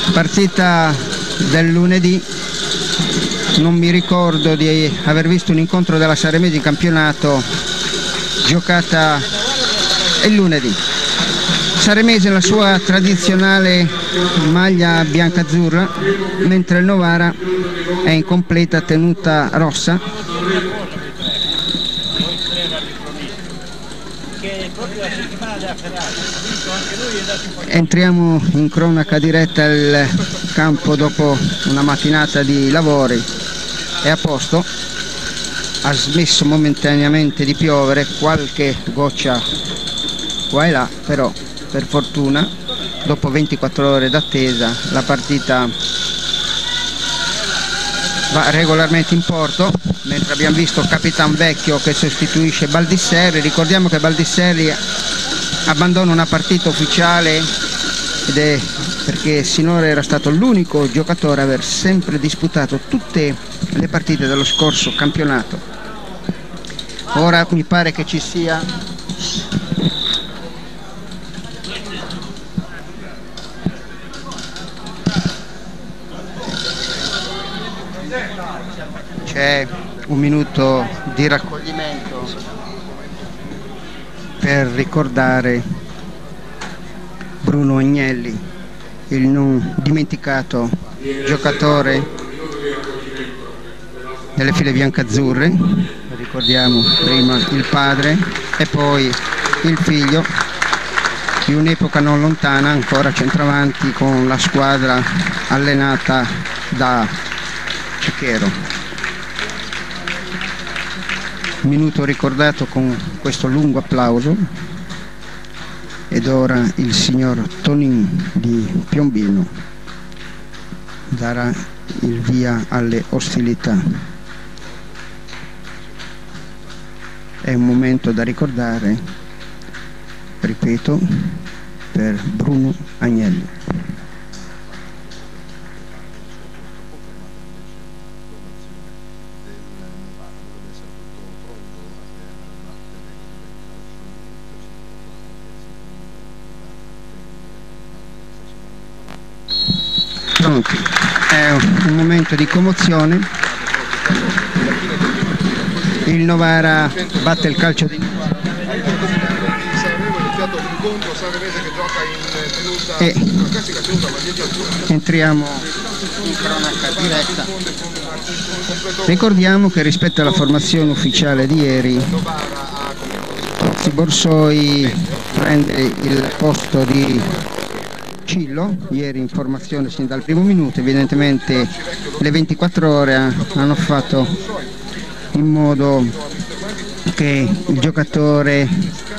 Partita del lunedì, non mi ricordo di aver visto un incontro della Saremese in campionato giocata il lunedì. Saremese la sua tradizionale maglia bianca-azzurra, mentre il Novara è in completa tenuta rossa. Entriamo in cronaca diretta al campo dopo una mattinata di lavori. È a posto, ha smesso momentaneamente di piovere, qualche goccia qua e là, però per fortuna dopo 24 ore d'attesa la partita va regolarmente in porto, mentre abbiamo visto Capitan Vecchio che sostituisce Baldisseri. Ricordiamo che Baldisseri abbandona una partita ufficiale ed è perché sinora era stato l'unico giocatore a aver sempre disputato tutte le partite dello scorso campionato. Ora mi pare che ci sia un minuto di raccoglimento per ricordare Bruno Agnelli, il non dimenticato giocatore delle file biancazzurre. Ricordiamo prima il padre e poi il figlio, di un'epoca non lontana, ancora centravanti con la squadra allenata da Cecchero. Minuto ricordato con questo lungo applauso, ed ora il signor Tonin di Piombino darà il via alle ostilità. È un momento da ricordare, ripeto, per Bruno Agnelli. È un momento di commozione. Il Novara batte il calcio di e entriamo in cronaca diretta. Ricordiamo che rispetto alla formazione ufficiale di ieri, Borsoi prende il posto di Cillo. Ieri in formazione sin dal primo minuto, evidentemente le 24 ore hanno fatto in modo che il giocatore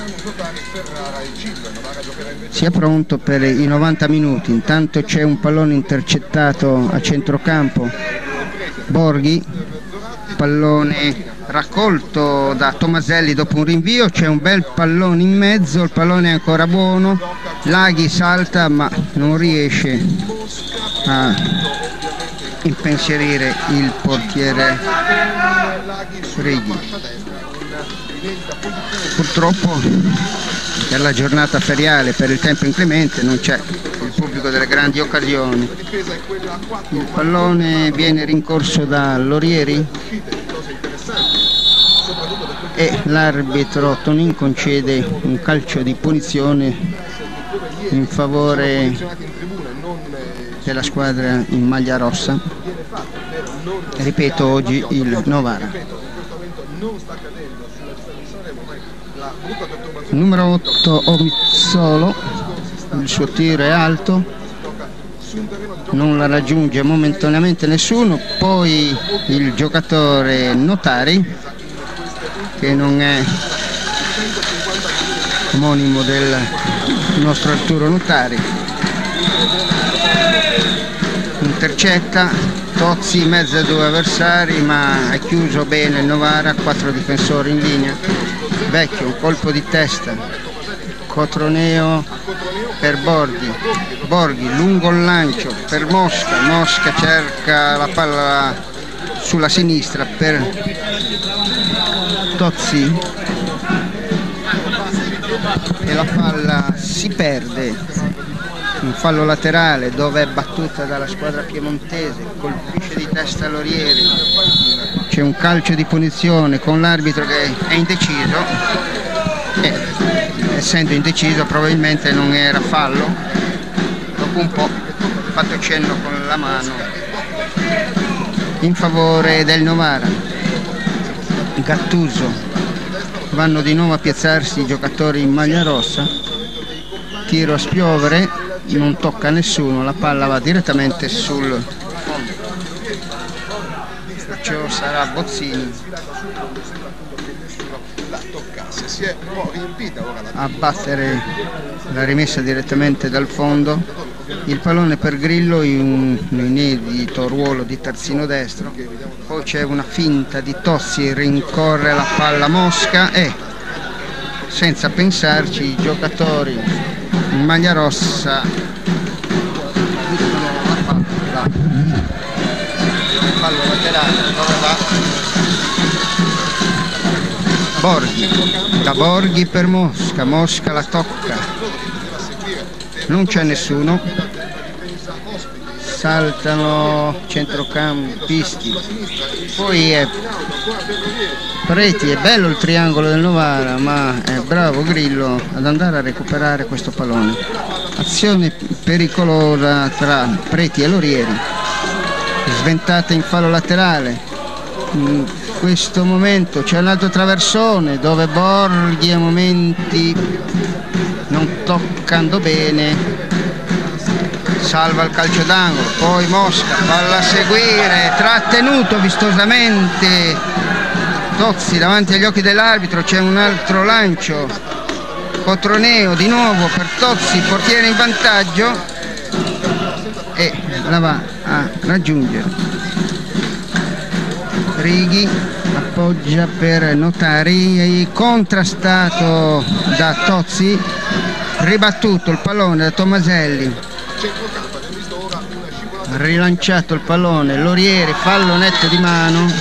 sia pronto per i 90 minuti. Intanto c'è un pallone intercettato a centrocampo, Borghi, pallone raccolto da Tomaselli dopo un rinvio, c'è un bel pallone in mezzo, il pallone è ancora buono, Laghi salta ma non riesce a impensierire il portiere Righi. Purtroppo per la giornata feriale, per il tempo inclemente, non c'è il pubblico delle grandi occasioni. Il pallone viene rincorso da Lorieri e l'arbitro Tonin concede un calcio di punizione in favore della squadra in maglia rossa. Ripeto, oggi il Novara. Numero 8 Omizzolo, il suo tiro è alto, non la raggiunge momentaneamente nessuno. Poi il giocatore Notari, che non è omonimo del nostro Arturo Notari, intercetta, Tozzi in mezzo a due avversari, ma ha chiuso bene il Novara, 4 difensori in linea. Vecchio, un colpo di testa, Cotroneo per Borghi, Borghi lungo il lancio per Mosca, Mosca cerca la palla sulla sinistra per Tozzi e la palla si perde un fallo laterale dove è battuta dalla squadra piemontese, colpisce di testa Lorieri, c'è un calcio di punizione con l'arbitro che è indeciso e essendo indeciso probabilmente non era fallo. Dopo un po' ha fatto cenno con la mano in favore del Novara. Gattuso, vanno di nuovo a piazzarsi i giocatori in maglia rossa, tiro a spiovere, non tocca nessuno, la palla va direttamente sul fondo, perciò sarà Bozzini a battere la rimessa direttamente dal fondo. Il pallone per Grillo in un inedito ruolo di terzino destro, poi c'è una finta di Tozzi, rincorre la palla Mosca e senza pensarci i giocatori in maglia rossa buttano la palla, fallo laterale dove va Borghi, da Borghi per Mosca, Mosca la tocca, non c'è nessuno, saltano centrocampisti, poi è Preti, è bello il triangolo del Novara, ma è bravo Grillo ad andare a recuperare questo pallone. Azione pericolosa tra Preti e Lorieri, sventata in fallo laterale. In questo momento c'è un altro traversone dove Borghi a momenti non toccando bene salva il calcio d'angolo, poi Mosca, palla a seguire, trattenuto vistosamente Tozzi davanti agli occhi dell'arbitro, c'è un altro lancio, Cotroneo di nuovo per Tozzi, portiere in vantaggio e la va a raggiungere. Righi appoggia per Notari, contrastato da Tozzi, ribattuto il pallone da Tomaselli, rilanciato il pallone Lorieri, fallo netto di mano,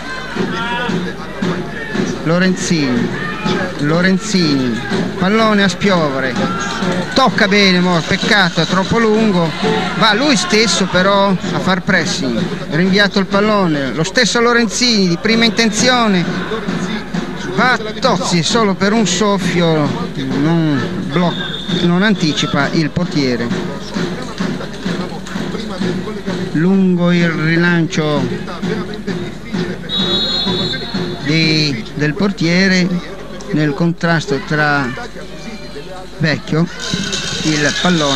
Lorenzini, pallone a spiovere, tocca bene, peccato, è troppo lungo, va lui stesso però a far pressing, rinviato il pallone, lo stesso Lorenzini di prima intenzione, va Tozzi solo per un soffio, non anticipa il portiere. Lungo il rilancio del portiere nel contrasto tra Vecchio, il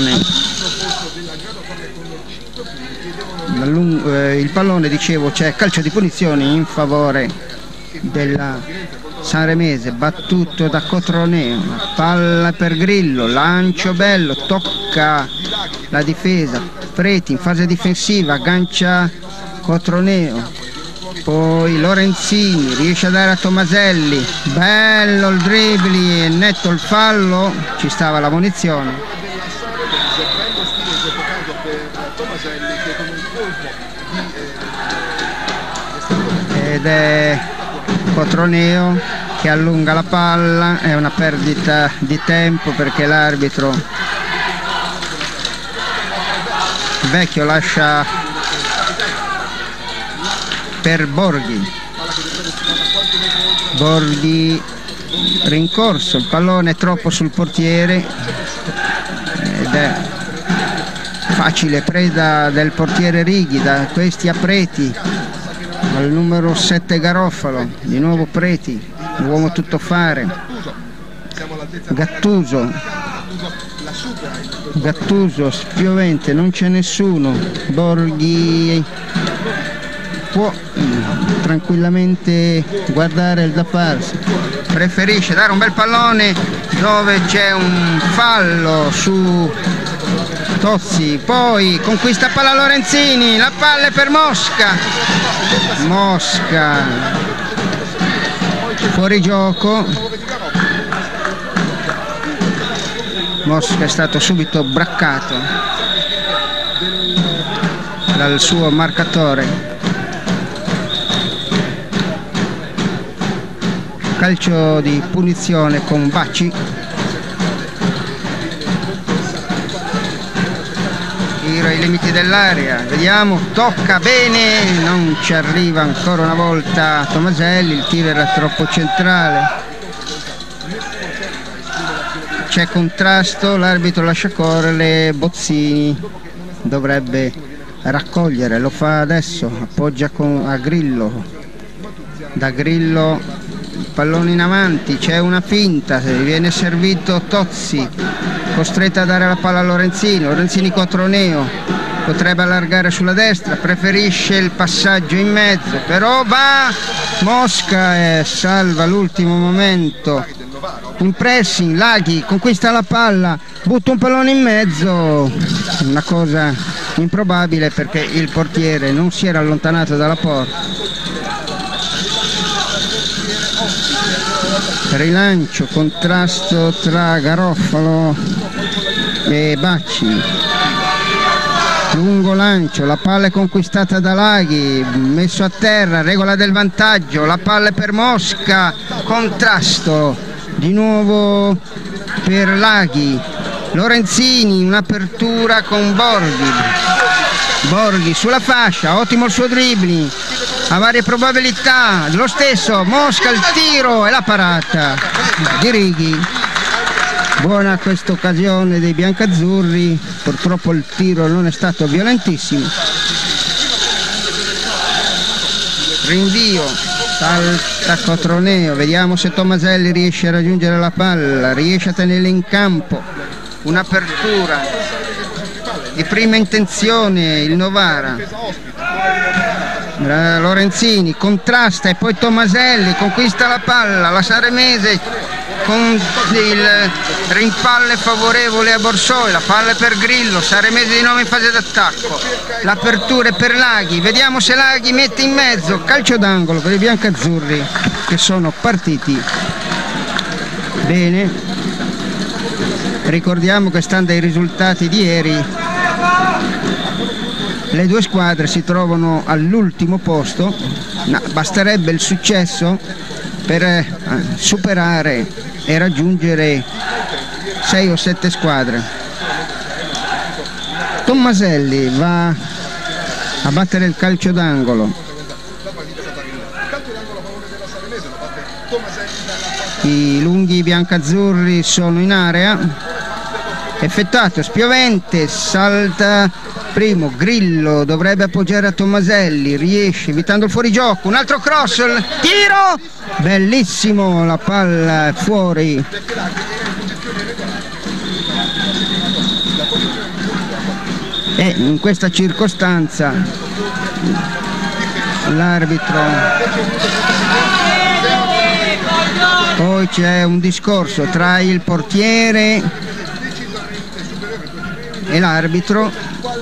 pallone dicevo, c'è calcio di punizione in favore della sanremese, battuto da Cotroneo, la palla per Grillo, lancio bello, tocca la difesa, Preti in fase difensiva, aggancia Cotroneo, poi Lorenzini riesce a dare a Tomaselli, bello il dribbling, netto il fallo, ci stava la munizione ed è Cotroneo che allunga la palla, è una perdita di tempo perché l'arbitro Vecchio lascia per Borghi rincorso, il pallone è troppo sul portiere ed è facile preda del portiere Righi, da questi a Preti, al numero 7 Garofalo, di nuovo Preti, l'uomo tuttofare, Gattuso spiovente, non c'è nessuno, Borghi può tranquillamente guardare il da farsi, preferisce dare un bel pallone dove c'è un fallo su Tozzi, poi conquista palla Lorenzini, la palla è per Mosca, fuori gioco, Mosca è stato subito braccato dal suo marcatore. Calcio di punizione con Bacci. tiro ai limiti dell'area, vediamo, tocca bene, non ci arriva ancora una volta Tomaselli, il tiro era troppo centrale, c'è contrasto, l'arbitro lascia correre, Bozzini dovrebbe raccogliere, lo fa adesso, appoggia a Grillo, da Grillo il pallone in avanti, c'è una finta, viene servito Tozzi, costretto a dare la palla a Lorenzini, Lorenzini contro Neo, potrebbe allargare sulla destra, preferisce il passaggio in mezzo, però va Mosca e salva l'ultimo momento, in pressing, Laghi conquista la palla, butta un pallone in mezzo, una cosa improbabile perché il portiere non si era allontanato dalla porta. Rilancio, contrasto tra Garofalo e Bacci, lungo lancio, la palla è conquistata da Laghi, messo a terra, regola del vantaggio, la palla è per Mosca, contrasto di nuovo per Laghi, Lorenzini, un'apertura con Borghi sulla fascia, ottimo il suo dribbling, a varie probabilità, lo stesso Mosca, il tiro e la parata di Righi. Buona questa occasione dei biancazzurri, purtroppo il tiro non è stato violentissimo. Rinvio, salta Cotroneo, vediamo se Tomaselli riesce a raggiungere la palla, riesce a tenerla in campo, un'apertura di prima intenzione il Novara. Lorenzini contrasta e poi Tomaselli conquista la palla, la Saremese con il rimpalle favorevole a Borsoi, la palla è per Grillo, Saremese di nuovo in fase d'attacco, l'apertura è per Laghi, vediamo se Laghi mette in mezzo, calcio d'angolo per i biancazzurri che sono partiti bene. Ricordiamo che stando ai risultati di ieri le due squadre si trovano all'ultimo posto, basterebbe il successo per superare e raggiungere 6 o 7 squadre. Tomaselli va a battere il calcio d'angolo, i lunghi biancazzurri sono in area, effettuato, spiovente, salta primo, Grillo dovrebbe appoggiare a Tomaselli, riesce evitando il fuorigioco, un altro cross, il tiro, bellissimo, la palla è fuori. E in questa circostanza l'arbitro, poi c'è un discorso tra il portiere e l'arbitro,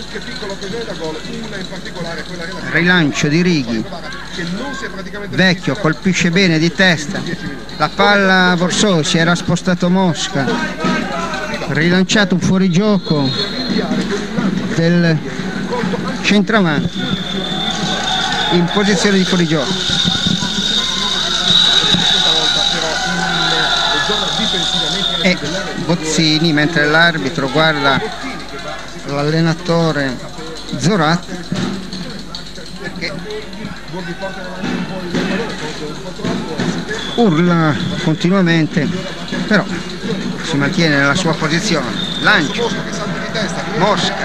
rilancio di Righi, Vecchio colpisce bene di testa, la palla a Borsoi, si era spostato Mosca, rilanciato un fuorigioco del centravanti in posizione di fuorigioco. E Bozzini, mentre l'arbitro guarda l'allenatore Zorat, che urla continuamente, però si mantiene nella sua posizione. Lancio, Mosca,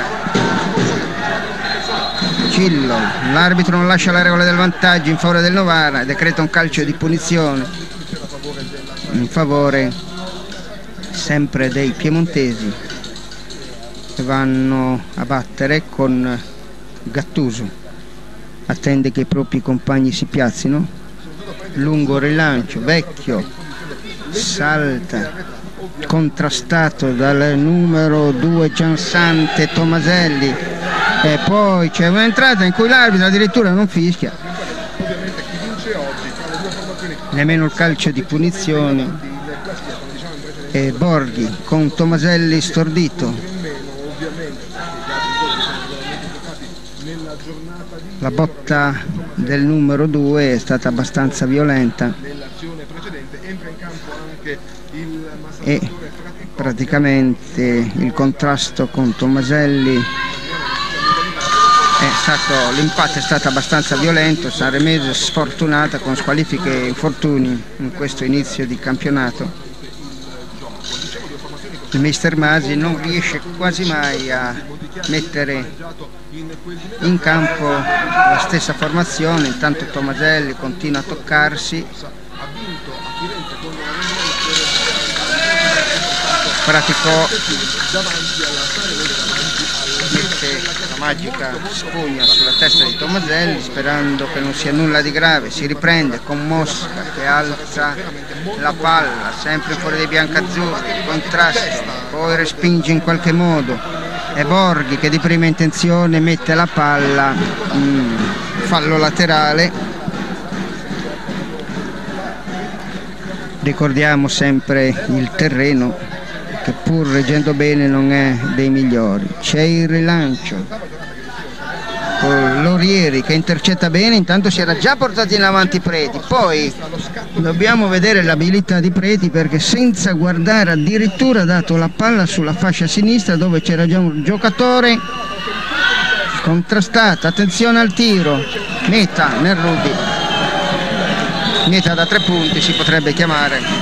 Cillo, l'arbitro non lascia la regola del vantaggio in favore del Novara, decreta un calcio di punizione in favore sempre dei piemontesi, che vanno a battere con Gattuso, attende che i propri compagni si piazzino, lungo rilancio, Vecchio salta, contrastato dal numero 2 Giansante Tomaselli, e poi c'è un'entrata in cui l'arbitro addirittura non fischia, nemmeno il calcio di punizione, e Borghi con Tomaselli stordito. La botta del numero 2 è stata abbastanza violenta e praticamente il contrasto con Tomaselli l'impatto è stato abbastanza violento, Sanremese sfortunata con squalifiche e infortuni in questo inizio di campionato. Il mister Masi non riesce quasi mai a mettere in campo la stessa formazione, intanto Tomaselli continua a toccarsi, Praticò mette la magica spugna sulla testa di Tomaselli sperando che non sia nulla di grave, si riprende con Mosca che alza la palla sempre fuori dei biancazzurri, contrasta, poi respinge in qualche modo, e Borghi che di prima intenzione mette la palla in fallo laterale. Ricordiamo sempre il terreno che pur reggendo bene non è dei migliori. C'è il rilancio con Lorieri che intercetta bene, intanto si era già portati in avanti Preti, poi dobbiamo vedere l'abilità di Preti perché senza guardare addirittura ha dato la palla sulla fascia sinistra dove c'era già un giocatore, contrastata, attenzione al tiro, meta nel Rubi, meta da 3 punti si potrebbe chiamare.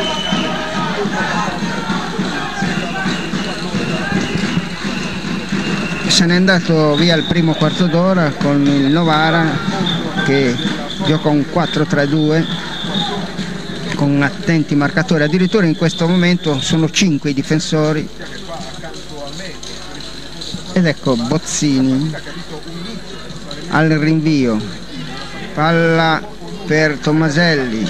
Se n'è andato via il primo quarto d'ora con il Novara che gioca un 4-3-2 con attenti marcatori, addirittura in questo momento sono 5 i difensori, ed ecco Bozzini al rinvio, palla per Tomaselli,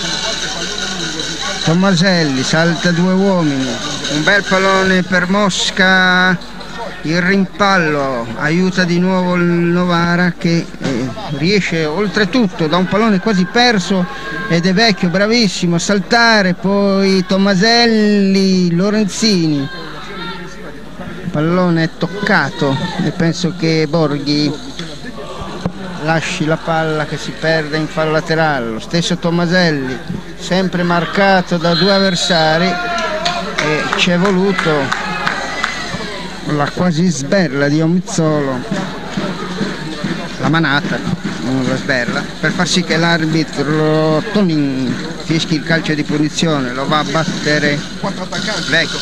Tomaselli salta 2 uomini, un bel pallone per Mosca, il rimpallo aiuta di nuovo il Novara che riesce oltretutto da un pallone quasi perso, ed è Vecchio bravissimo a saltare, poi Tomaselli, Lorenzini, pallone è toccato e penso che Borghi lasci la palla che si perde in fallo laterale. Lo stesso Tomaselli sempre marcato da 2 avversari e ci è voluto la quasi sberla di Omizzolo, la manata, non la sberla, per far sì che l'arbitro Tonin fischi il calcio di punizione, lo va a battere Vecchio,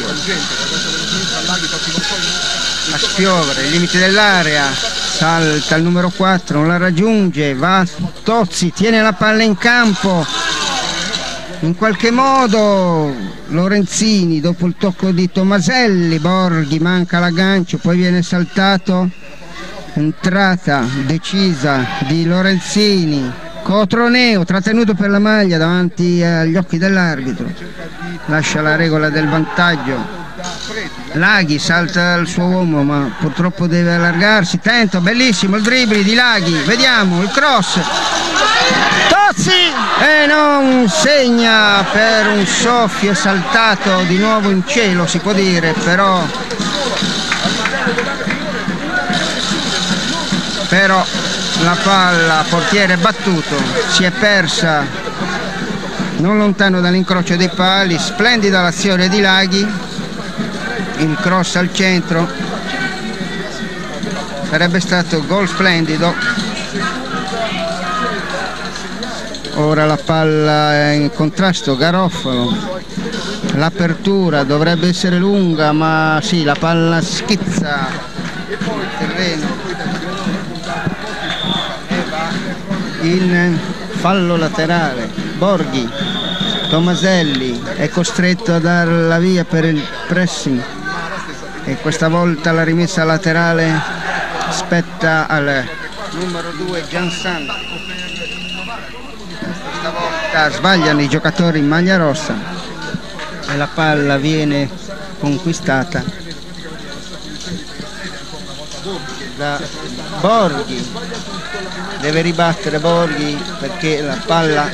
a spiovere i limiti dell'area, salta il numero 4, non la raggiunge, va Tozzi, tiene la palla in campo, in qualche modo Lorenzini dopo il tocco di Tomaselli, Borghi manca l'aggancio, poi viene saltato, entrata decisa di Lorenzini, Cotroneo trattenuto per la maglia davanti agli occhi dell'arbitro, lascia la regola del vantaggio. Laghi salta il suo uomo ma purtroppo deve allargarsi, tenta, bellissimo il dribbling di Laghi, vediamo il cross, Tozzi e non segna per un soffio, è saltato di nuovo in cielo si può dire, però la palla, portiere battuto, si è persa non lontano dall'incrocio dei pali. Splendida l'azione di Laghi, il cross al centro, sarebbe stato gol splendido. Ora la palla è in contrasto, Garofalo, l'apertura dovrebbe essere lunga ma sì, la palla schizza il terreno e va in fallo laterale. Borghi, Tomaselli è costretto a dar la via per il pressing e questa volta la rimessa laterale spetta al numero 2 Giansan. Questa volta sbagliano i giocatori in maglia rossa e la palla viene conquistata da Borghi. Deve ribattere Borghi perché la palla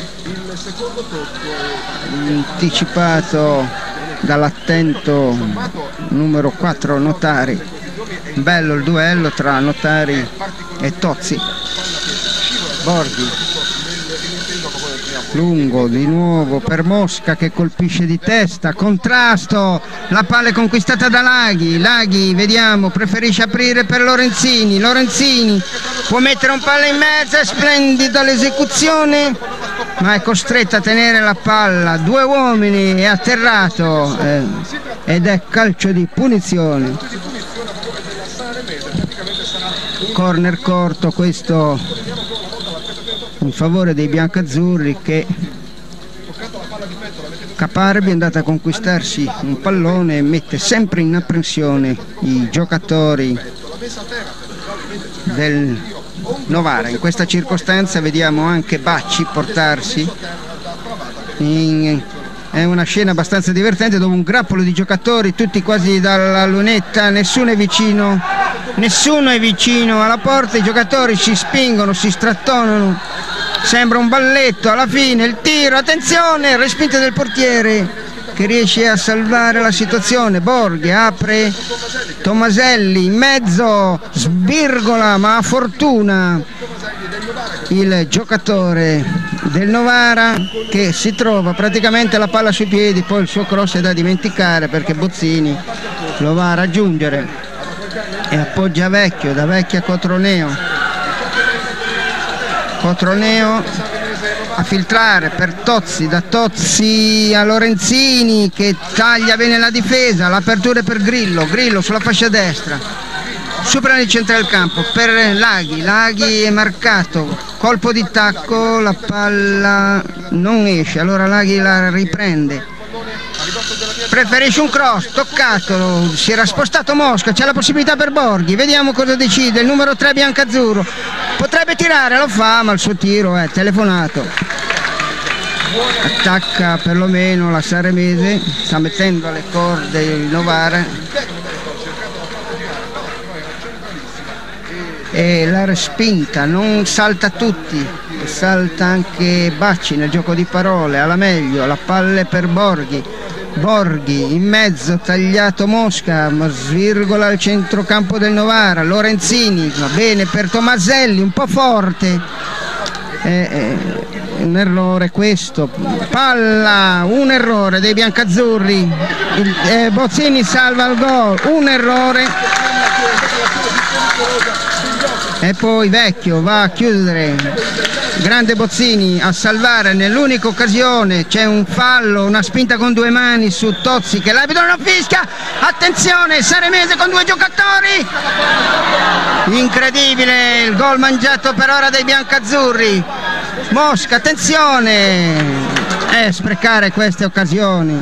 anticipato dall'attento numero 4 Notari. Bello il duello tra Notari e Tozzi. Borghi lungo di nuovo per Mosca che colpisce di testa, contrasto, la palla è conquistata da Laghi, vediamo, preferisce aprire per Lorenzini, Lorenzini può mettere un palla in mezzo, è splendida l'esecuzione, ma è costretto a tenere la palla, 2 uomini, è atterrato ed è calcio di punizione. Corner corto questo in favore dei biancazzurri, che Caparbi è andata a conquistarsi un pallone e mette sempre in apprensione i giocatori del Novara. In questa circostanza vediamo anche Bacci portarsi è una scena abbastanza divertente, dove un grappolo di giocatori, tutti quasi dalla lunetta, nessuno è vicino alla porta, i giocatori si spingono, si strattonano, sembra un balletto, alla fine il tiro, attenzione, respinta del portiere che riesce a salvare la situazione. Borghi apre, Tomaselli in mezzo, svirgola, ma a fortuna il giocatore del Novara, che si trova praticamente la palla sui piedi. Poi il suo cross è da dimenticare, perché Bozzini lo va a raggiungere e appoggia Vecchio, da Vecchio a Cotroneo a filtrare per Tozzi, da Tozzi a Lorenzini che taglia bene la difesa, l'apertura è per Grillo sulla fascia destra, supera il centro del campo per Laghi è marcato, colpo di tacco, la palla non esce, allora Laghi la riprende, preferisce un cross, toccato, si era spostato Mosca, c'è la possibilità per Borghi, vediamo cosa decide il numero 3 biancazzurro, potrebbe tirare, lo fa, ma il suo tiro è telefonato. Attacca perlomeno la Saremese, sta mettendo alle corde il Novara e la respinta, non salta tutti, salta anche Bacci nel gioco di parole, alla meglio, la palla è per Borghi in mezzo, tagliato Mosca, ma svirgola il centrocampo del Novara, Lorenzini, va bene per Tomaselli, un po' forte, un errore questo, palla, un errore dei biancazzurri, Bozzini salva il gol, un errore e poi Vecchio va a chiudere, grande Bozzini a salvare nell'unica occasione, c'è un fallo, una spinta con 2 mani su Tozzi che l'arbitro non fischia, attenzione Saremese con 2 giocatori, incredibile il gol mangiato per ora dai biancazzurri. Mosca, attenzione, sprecare queste occasioni.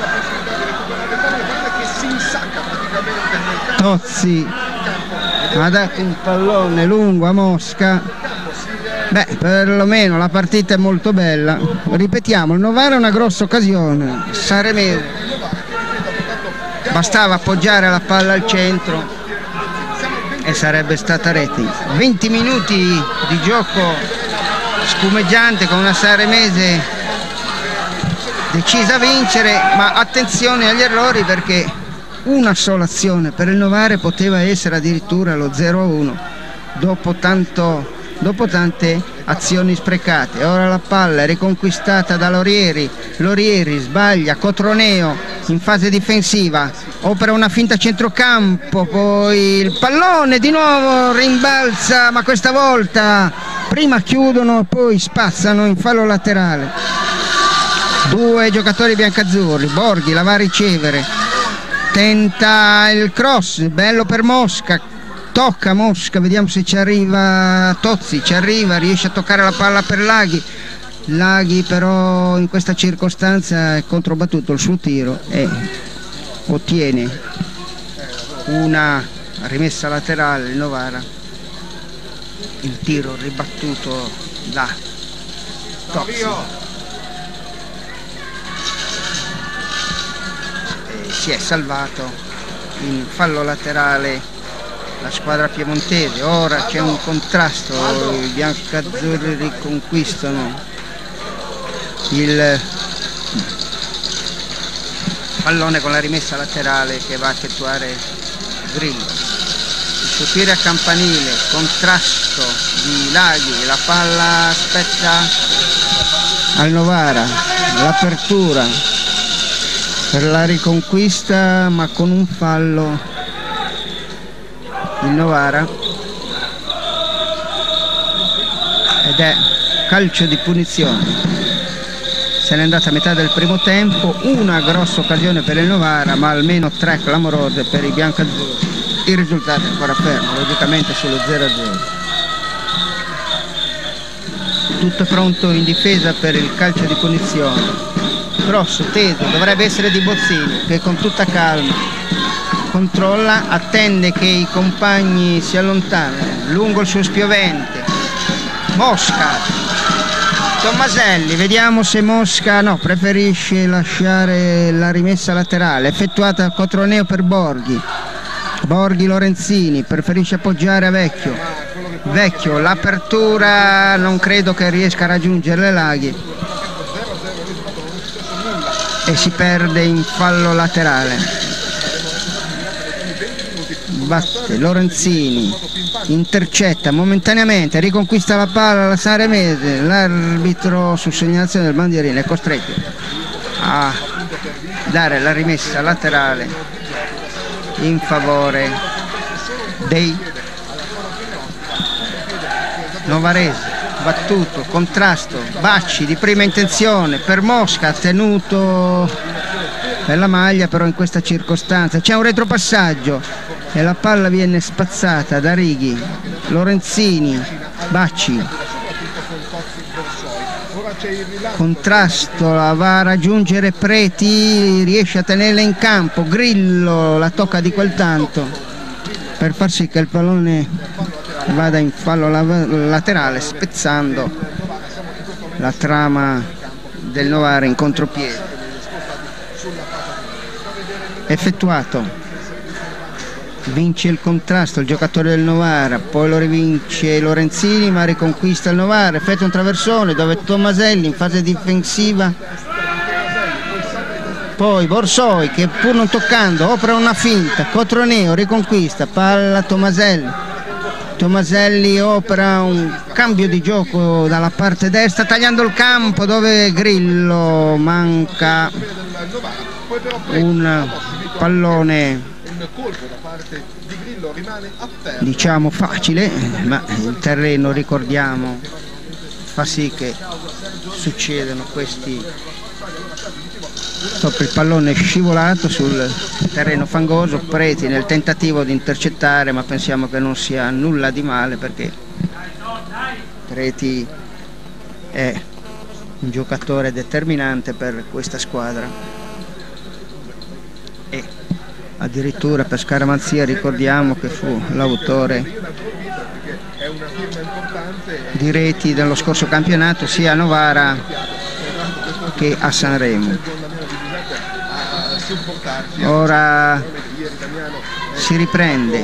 Tozzi ha dato un pallone lungo a Mosca. Perlomeno la partita è molto bella. Ripetiamo, il Novara è una grossa occasione, Saremese bastava appoggiare la palla al centro e sarebbe stata rete. 20 minuti di gioco spumeggiante con una Saremese decisa a vincere, ma attenzione agli errori, perché una sola azione per il Novara poteva essere addirittura lo 0-1 dopo tante azioni sprecate. Ora la palla è riconquistata da Lorieri sbaglia, Cotroneo in fase difensiva opera una finta a centrocampo, poi il pallone di nuovo rimbalza, ma questa volta prima chiudono poi spazzano in fallo laterale 2 giocatori biancazzurri. Borghi la va a ricevere, tenta il cross, bello per Mosca, tocca Mosca, vediamo se ci arriva Tozzi, ci arriva, riesce a toccare la palla per Laghi però in questa circostanza è controbattuto il suo tiro e ottiene una rimessa laterale il Novara, il tiro ribattuto da Tozzi. Si è salvato in fallo laterale la squadra piemontese. Ora c'è un contrasto, i biancazzurri riconquistano il pallone con la rimessa laterale che va a effettuare Grillo. Il suo tiro a campanile, contrasto di Laghi, la palla aspetta al Novara, l'apertura per la riconquista, ma con un fallo il Novara, ed è calcio di punizione. Se n'è andata a metà del primo tempo, una grossa occasione per il Novara, ma almeno 3 clamorose per i biancazzurri. Il risultato è ancora fermo, logicamente sullo 0-0. Tutto pronto in difesa per il calcio di punizione. Grosso, teso, dovrebbe essere di Bozzini, che con tutta calma controlla, attende che i compagni si allontanino lungo il suo spiovente. Mosca, Tomaselli, vediamo se Mosca preferisce lasciare la rimessa laterale effettuata a Cotroneo per Borghi. Lorenzini preferisce appoggiare a Vecchio, l'apertura non credo che riesca a raggiungere le Laghi e si perde in fallo laterale. Batte Lorenzini, intercetta momentaneamente, riconquista la palla la Saremese, l'arbitro su segnalazione del bandierino è costretto a dare la rimessa laterale in favore dei novaresi. Battuto, contrasto, Bacci di prima intenzione per Mosca, tenuto per la maglia, però in questa circostanza c'è un retropassaggio e la palla viene spazzata da Righi. Lorenzini, Bacci, contrasto, la va a raggiungere Preti, riesce a tenerla in campo, Grillo la tocca di quel tanto per far sì che il pallone vada in fallo laterale, spezzando la trama del Novara in contropiede. Effettuato, vince il contrasto il giocatore del Novara, poi lo rivince Lorenzini, ma riconquista il Novara, effettua un traversone dove Tomaselli in fase difensiva, poi Borsoi che pur non toccando opera una finta, Cotroneo riconquista, palla Tomaselli opera un cambio di gioco dalla parte destra tagliando il campo dove Grillo manca un pallone diciamo facile, ma il terreno, ricordiamo, fa sì che succedano questi. Il pallone è scivolato sul terreno fangoso, Preti nel tentativo di intercettare, ma pensiamo che non sia nulla di male perché Preti è un giocatore determinante per questa squadra e addirittura per Scaramanzia ricordiamo che fu l'autore di reti dello scorso campionato sia a Novara che a Sanremo. Ora si riprende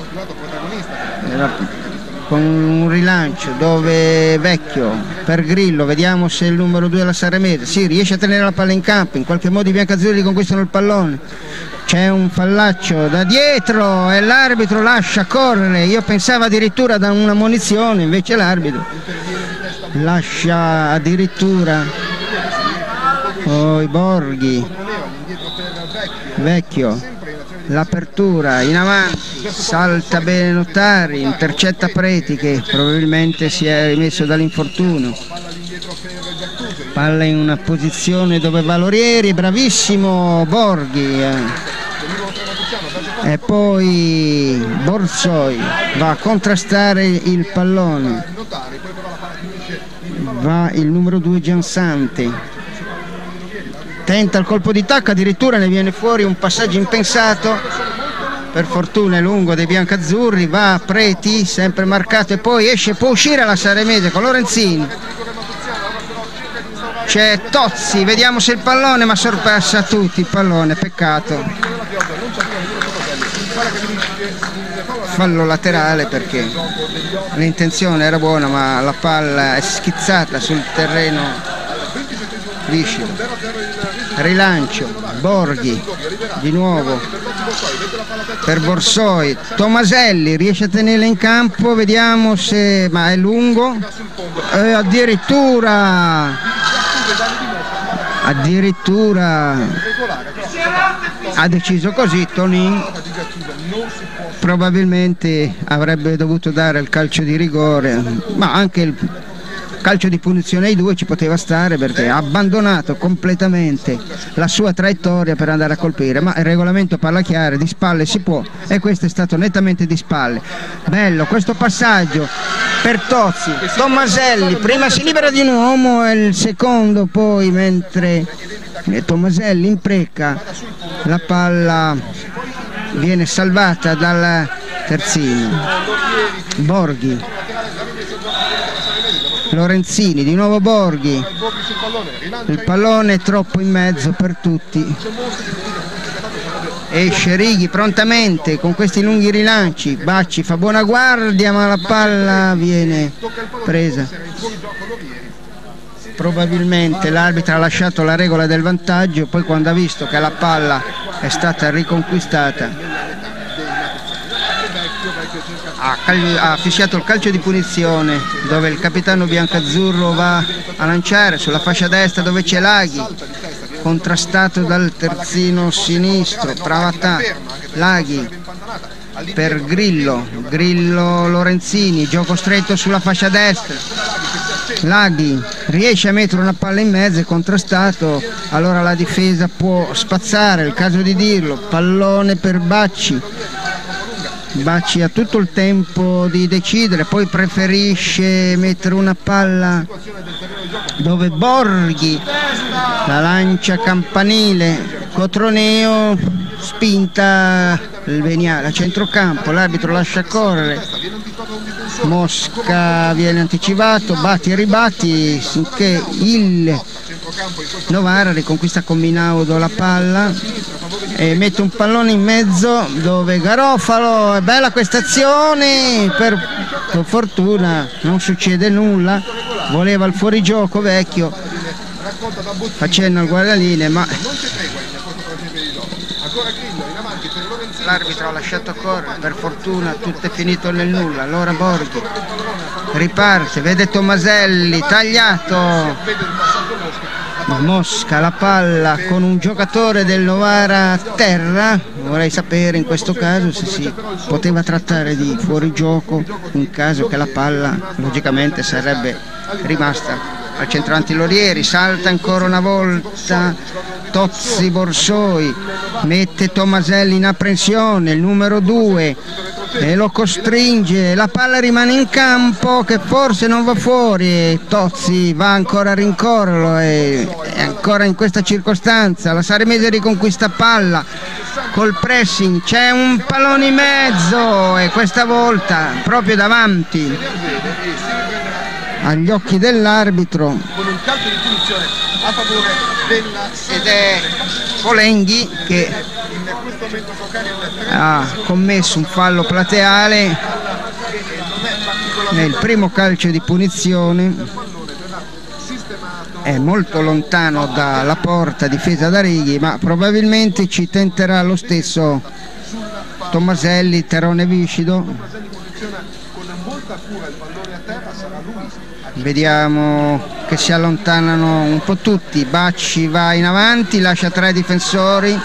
con un rilancio dove Vecchio per Grillo, vediamo se il numero 2 della Saremese riesce a tenere la palla in campo, in qualche modo i biancazzurri riconquistano il pallone, c'è un fallaccio da dietro e l'arbitro lascia correre, io pensavo addirittura da una munizione, invece l'arbitro lascia addirittura poi Borghi, Vecchio, l'apertura in avanti, salta bene Notari, intercetta Preti che probabilmente si è rimesso dall'infortunio, palla in una posizione dove Valorieri, bravissimo Borghi, e poi Borsoi va a contrastare il pallone, va il numero 2 Giansanti, tenta il colpo di tacco, addirittura ne viene fuori un passaggio impensato, per fortuna è lungo dei biancazzurri, va Preti sempre marcato e poi esce, può uscire la Saremese con Lorenzini, c'è Tozzi, vediamo se il pallone, ma sorpassa tutti il pallone, peccato, fallo laterale perché l'intenzione era buona ma la palla è schizzata sul terreno viscido. Rilancio, Borghi di nuovo per Borsoi, Tomaselli riesce a tenerla in campo, vediamo se, ma è lungo, addirittura addirittura ha deciso così. Tonin probabilmente avrebbe dovuto dare il calcio di rigore, ma anche il calcio di punizione ai due ci poteva stare, perché ha abbandonato completamente la sua traiettoria per andare a colpire, ma il regolamento parla chiaro, di spalle si può, e questo è stato nettamente di spalle. Bello questo passaggio per Tozzi. Tomaselli prima si libera di un uomo e il secondo poi, mentre Tomaselli impreca, la palla viene salvata dal terzino. Borghi, Lorenzini, di nuovo Borghi, il pallone è troppo in mezzo per tutti, esce Righi prontamente con questi lunghi rilanci, Bacci fa buona guardia ma la palla viene presa. Probabilmente l'arbitro ha lasciato la regola del vantaggio, poi quando ha visto che la palla è stata riconquistata ha fischiato il calcio di punizione, dove il capitano biancazzurro va a lanciare sulla fascia destra dove c'è Laghi, contrastato dal terzino sinistro, Pravatà, Laghi per Grillo, Lorenzini, gioco stretto sulla fascia destra, Laghi riesce a mettere una palla in mezzo, è contrastato, allora la difesa può spazzare, è il caso di dirlo, pallone per Bacci. Bacci ha tutto il tempo di decidere, poi preferisce mettere una palla dove Borghi la lancia campanile, Cotroneo spinta il Veniale a centrocampo, l'arbitro lascia correre, Mosca viene anticipato, batti e ribatti finché il Novara riconquista con Minaudo la palla e mette un pallone in mezzo dove Garofalo, è bella questa azione, per fortuna non succede nulla, voleva il fuorigioco Vecchio, accenna al guardalinee ma l'arbitro ha lasciato correre, per fortuna tutto è finito nel nulla. Allora Borghi riparte, vede Tomaselli tagliato, Mosca la palla con un giocatore del Novara a terra. Vorrei sapere in questo caso se si poteva trattare di fuorigioco in caso che la palla logicamente sarebbe rimasta al centro antilorieri. Salta ancora una volta Tozzi Borsoi, mette Tomaselli in apprensione, il numero 2, e lo costringe, la palla rimane in campo che forse non va fuori, Tozzi va ancora a rincorrerlo e ancora in questa circostanza la Saremese riconquista palla col pressing, c'è un pallone in mezzo e questa volta proprio davanti agli occhi dell'arbitro con un calcio di punizione a favore della, ed è Polenghi che ha commesso un fallo plateale nel primo calcio di punizione, è molto lontano dalla porta difesa da Righi, ma probabilmente ci tenterà lo stesso Tomaselli, terrone viscido. Vediamo che si allontanano un po' tutti, Bacci va in avanti, lascia 3 difensori,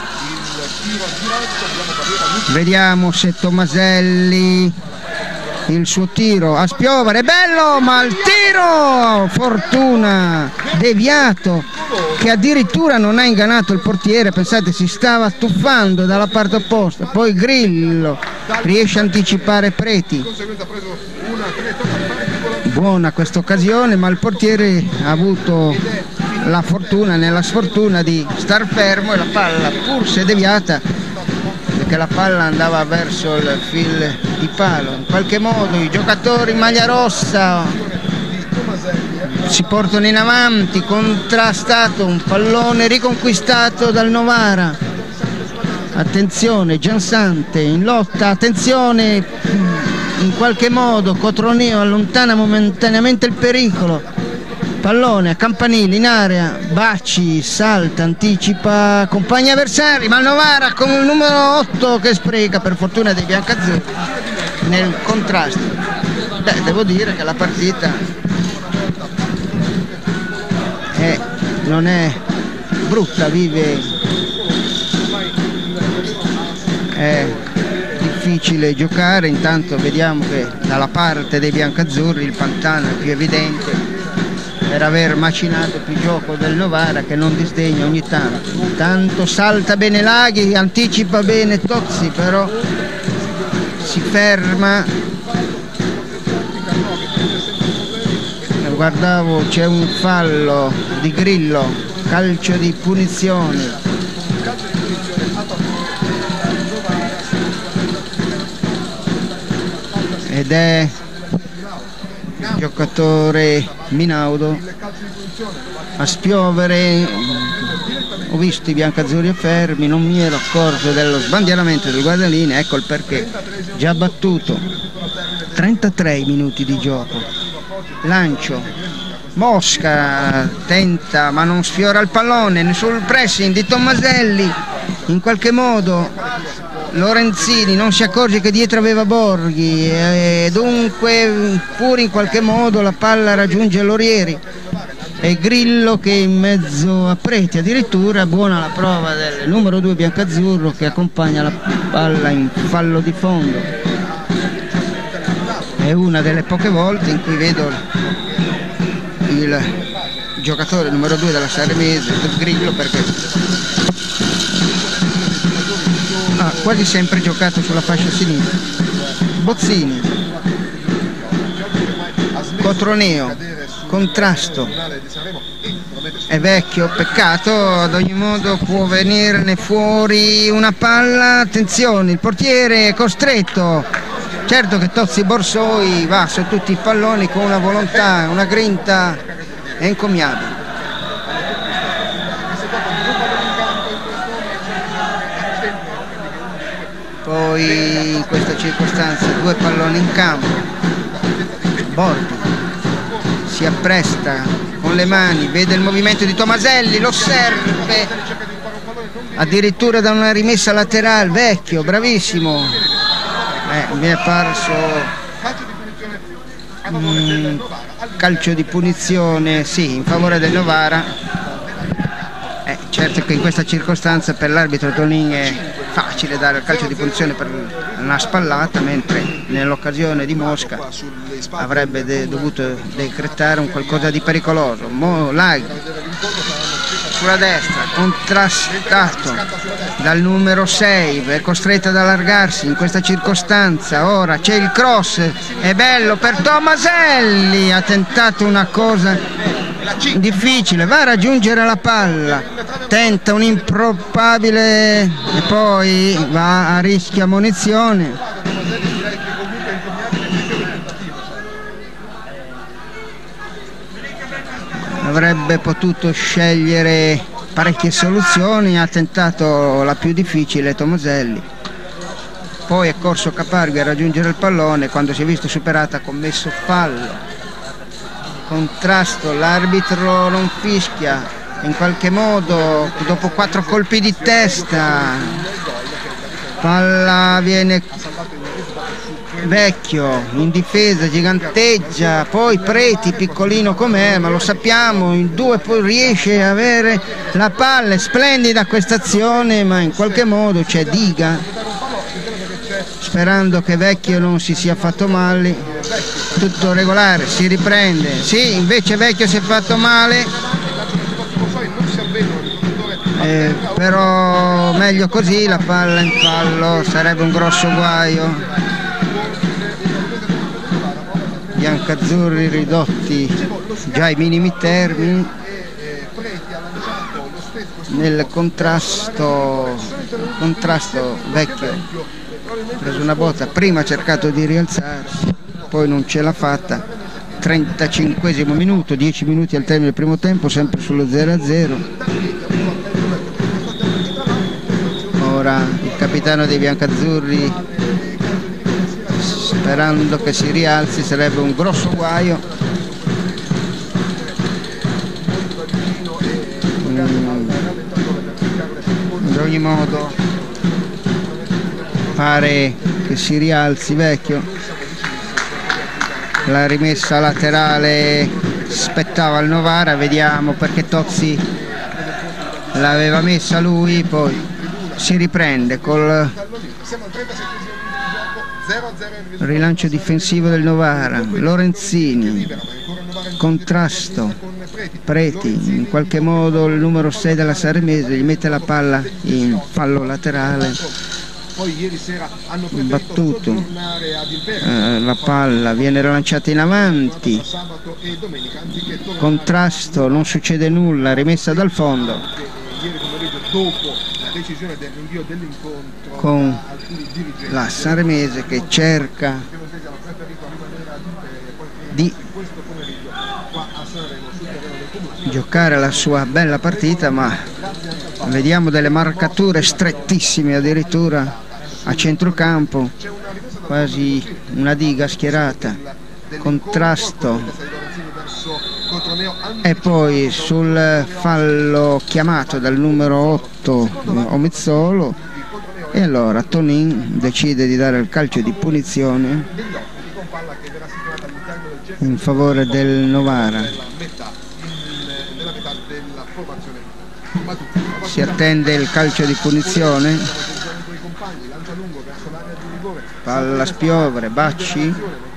vediamo se Tomaselli, il suo tiro a spiovere, bello, ma il tiro, fortuna, deviato, che addirittura non ha ingannato il portiere, pensate si stava tuffando dalla parte opposta, poi Grillo riesce a anticipare Preti, buona questa occasione ma il portiere ha avuto la fortuna nella sfortuna di star fermo e la palla, pur se deviata, perché la palla andava verso il fil di palo, in qualche modo i giocatori in maglia rossa si portano in avanti, contrastato, un pallone riconquistato dal Novara, attenzione Giansante in lotta, attenzione, in qualche modo Cotroneo allontana momentaneamente il pericolo, pallone a campanile in area, Bacci salta, anticipa compagni avversari, ma il Novara con il numero 8 che spreca, per fortuna dei biancazzurri nel contrasto. Devo dire che la partita è non è brutta, vive, è difficile giocare. Intanto vediamo che dalla parte dei biancazzurri il pantano è più evidente per aver macinato più gioco del Novara, che non disdegna ogni tanto. Intanto salta bene Laghi, anticipa bene Tozzi, però si ferma. Guardavo, c'è un fallo di Grillo, calcio di punizione. Ed è il giocatore Minaudo a spiovere. Ho visto i biancazzurri fermi, non mi ero accorto dello sbandieramento del guardalinea, ecco il perché. Già battuto, 33 minuti di gioco. Lancio, Mosca tenta ma non sfiora il pallone, sul pressing di Tommaselli, in qualche modo Lorenzini non si accorge che dietro aveva Borghi e dunque pure in qualche modo la palla raggiunge Lorieri. E Grillo che in mezzo a Preti, addirittura buona la prova del numero 2 biancazzurro che accompagna la palla in fallo di fondo. È una delle poche volte in cui vedo il giocatore numero 2 della Saremese, Grillo, perché ha quasi sempre giocato sulla fascia sinistra. Bozzini, Cotroneo, contrasto, è Vecchio, peccato, ad ogni modo può venirne fuori una palla. Attenzione, il portiere è costretto. Certo che Tozzi Borsoi va su tutti i palloni con una volontà, una grinta encomiabile. Poi in questa circostanza 2 palloni in campo. Borghi si appresta con le mani, vede il movimento di Tommaselli, lo serve addirittura da una rimessa laterale. Vecchio, bravissimo. Mi è parso calcio di punizione, sì, in favore del Novara. Certo che in questa circostanza per l'arbitro Tonin è facile dare il calcio di punizione per una spallata, mentre nell'occasione di Mosca avrebbe dovuto decretare un qualcosa di pericoloso. Laghi sulla destra, contrastato dal numero 6, è costretto ad allargarsi in questa circostanza. Ora c'è il cross, è bello per Tommaselli, ha tentato una cosa difficile, va a raggiungere la palla, tenta un improbabile e poi va a rischio ammonizione. Avrebbe potuto scegliere parecchie soluzioni, ha tentato la più difficile Tommaselli, poi è corso Caparvi a raggiungere il pallone, quando si è visto superata ha commesso fallo. Contrasto, l'arbitro non fischia, in qualche modo dopo 4 colpi di testa palla viene Vecchio in difesa, giganteggia, poi Preti piccolino com'è, ma lo sappiamo, in 2 poi riesce a avere la palla. È splendida questa azione, ma in qualche modo c'è Diga, sperando che Vecchio non si sia fatto male. Tutto regolare, si riprende, sì, invece Vecchio si è fatto male, però meglio così, la palla in fallo, sarebbe un grosso guaio. Biancazzurri ridotti già ai minimi termini nel contrasto. Vecchio ha preso una botta, prima ha cercato di rialzarsi, poi non ce l'ha fatta. 35esimo minuto, 10 minuti al termine del primo tempo, sempre sullo 0-0. Ora il capitano dei biancazzurri, sperando che si rialzi, sarebbe un grosso guaio. Ad ogni modo pare che si rialzi Vecchio. La rimessa laterale spettava al Novara, vediamo perché Tozzi l'aveva messa lui, poi si riprende col rilancio difensivo del Novara. Lorenzini, contrasto, Preti, in qualche modo il numero 6 della Saremese gli mette la palla in fallo laterale, battuto, la palla viene rilanciata in avanti, contrasto, non succede nulla, rimessa dal fondo con la Saremese che cerca di giocare la sua bella partita, ma vediamo delle marcature strettissime addirittura a centrocampo, quasi una diga schierata, contrasto, e poi sul fallo chiamato dal numero 8 Omizzolo, e allora Tonin decide di dare il calcio di punizione in favore del Novara. Si attende il calcio di punizione, palla spiovere, Bacci,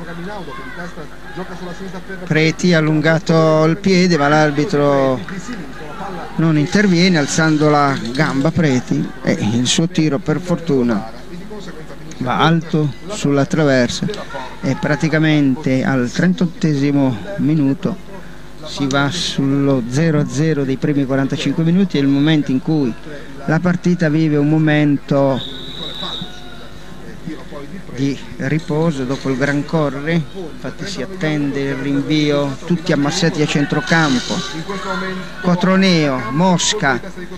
Preti ha allungato il piede ma l'arbitro non interviene, alzando la gamba Preti, e il suo tiro per fortuna va alto sulla traversa, e praticamente al 38esimo minuto si va sullo 0-0 dei primi 45 minuti. È il momento in cui la partita vive un momento di riposo dopo il gran correre, infatti si attende il rinvio, tutti ammassati a centrocampo. Cotroneo, Mosca,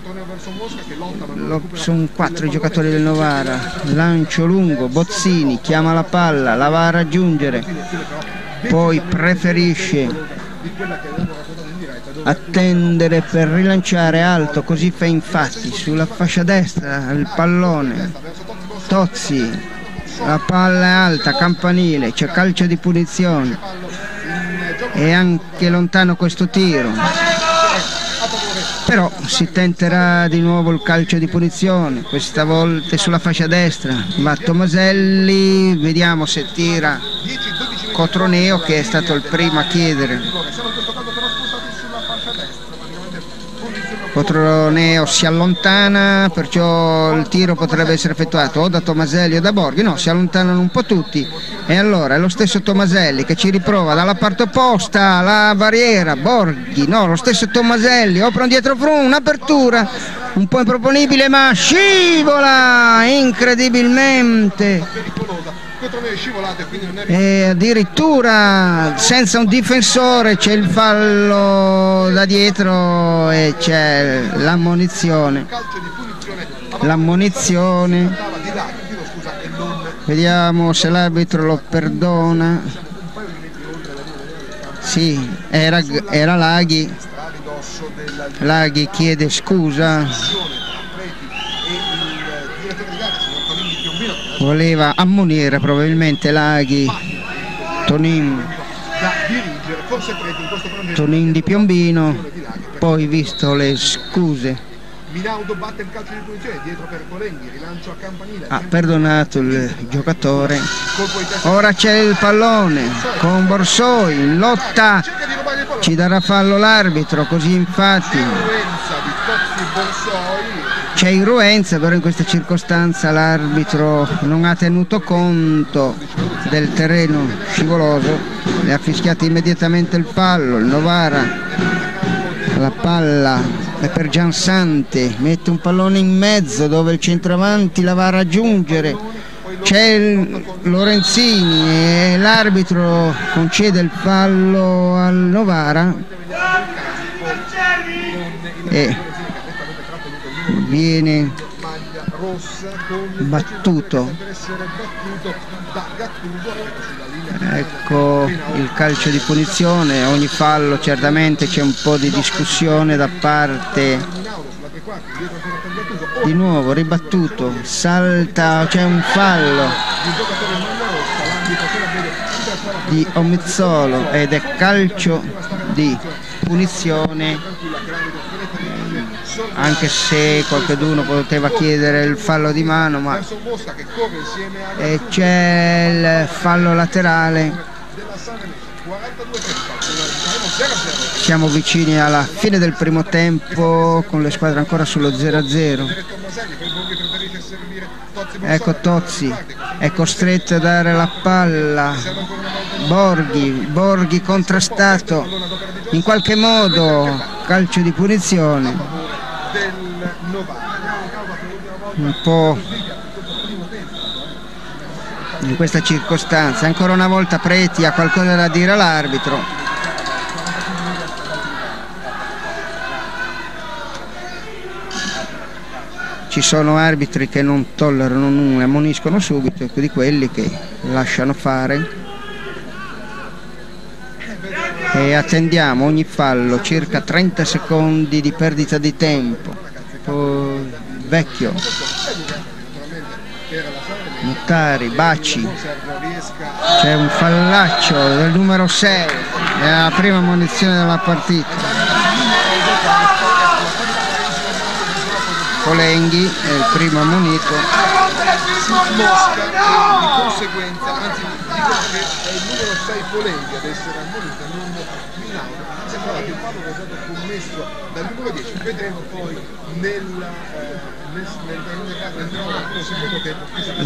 sono 4 i giocatori del Novara, lancio lungo, Bozzini chiama la palla, la va a raggiungere, poi preferisce attendere per rilanciare alto, così fa infatti sulla fascia destra il pallone, Tozzi, la palla è alta, campanile, c'è calcio di punizione, e anche lontano questo tiro, però si tenterà di nuovo il calcio di punizione, questa volta sulla fascia destra, va Tomaselli, vediamo se tira Cotroneo, che è stato il primo a chiedere. Cotroneo si allontana, perciò il tiro potrebbe essere effettuato o da Tomaselli o da Borghi. No, si allontanano un po' tutti, e allora è lo stesso Tomaselli che ci riprova dalla parte opposta, la barriera, Borghi, no, lo stesso Tomaselli, opera un dietro front, un'apertura un po' improponibile, ma scivola incredibilmente, e addirittura senza un difensore. C'è il fallo da dietro e c'è l'ammonizione. Vediamo se l'arbitro lo perdona. Sì, era Laghi. Laghi chiede scusa, voleva ammonire probabilmente Laghi. Tonin di Piombino, poi visto le scuse Minaudo batte il calcio di punizione dietro per Colenghi, rilancio a campanile, ha perdonato il giocatore. Ora c'è il pallone con Borsoi in lotta, ci darà fallo l'arbitro, così infatti c'è irruenza, però in questa circostanza l'arbitro non ha tenuto conto del terreno scivoloso, le ha fischiato immediatamente il fallo. Il Novara, la palla è per Giansante, mette un pallone in mezzo dove il centravanti la va a raggiungere, c'è Lorenzini e l'arbitro concede il fallo al Novara e viene battuto. Ecco il calcio di punizione. Ogni fallo certamente c'è un po' di discussione da parte, di nuovo ribattuto, salta, c'è un fallo di Omizzolo ed è calcio di punizione anche se qualcuno poteva chiedere il fallo di mano, ma c'è il fallo laterale. Siamo vicini alla fine del primo tempo con le squadre ancora sullo 0-0. Ecco Tozzi, è costretto a dare la palla. Borghi contrastato in qualche modo, calcio di punizione. Un po' in questa circostanza. Ancora una volta Preti ha qualcosa da dire all'arbitro. Ci sono arbitri che non tollerano nulla, ammoniscono subito, e di quelli che lasciano fare. E attendiamo ogni fallo, circa 30 secondi di perdita di tempo. Poi Vecchio, Muttari, Baci, c'è un fallaccio del numero 6, è la prima ammonizione della partita. Polenghi è il primo ammonito. Mosca, di conseguenza, anzi dicono che è il numero 6 Polenghi ad essere ammonito, non Minauro. Sembra che il fallo è stato commesso dal numero 10, vedremo poi nel secondo tempo.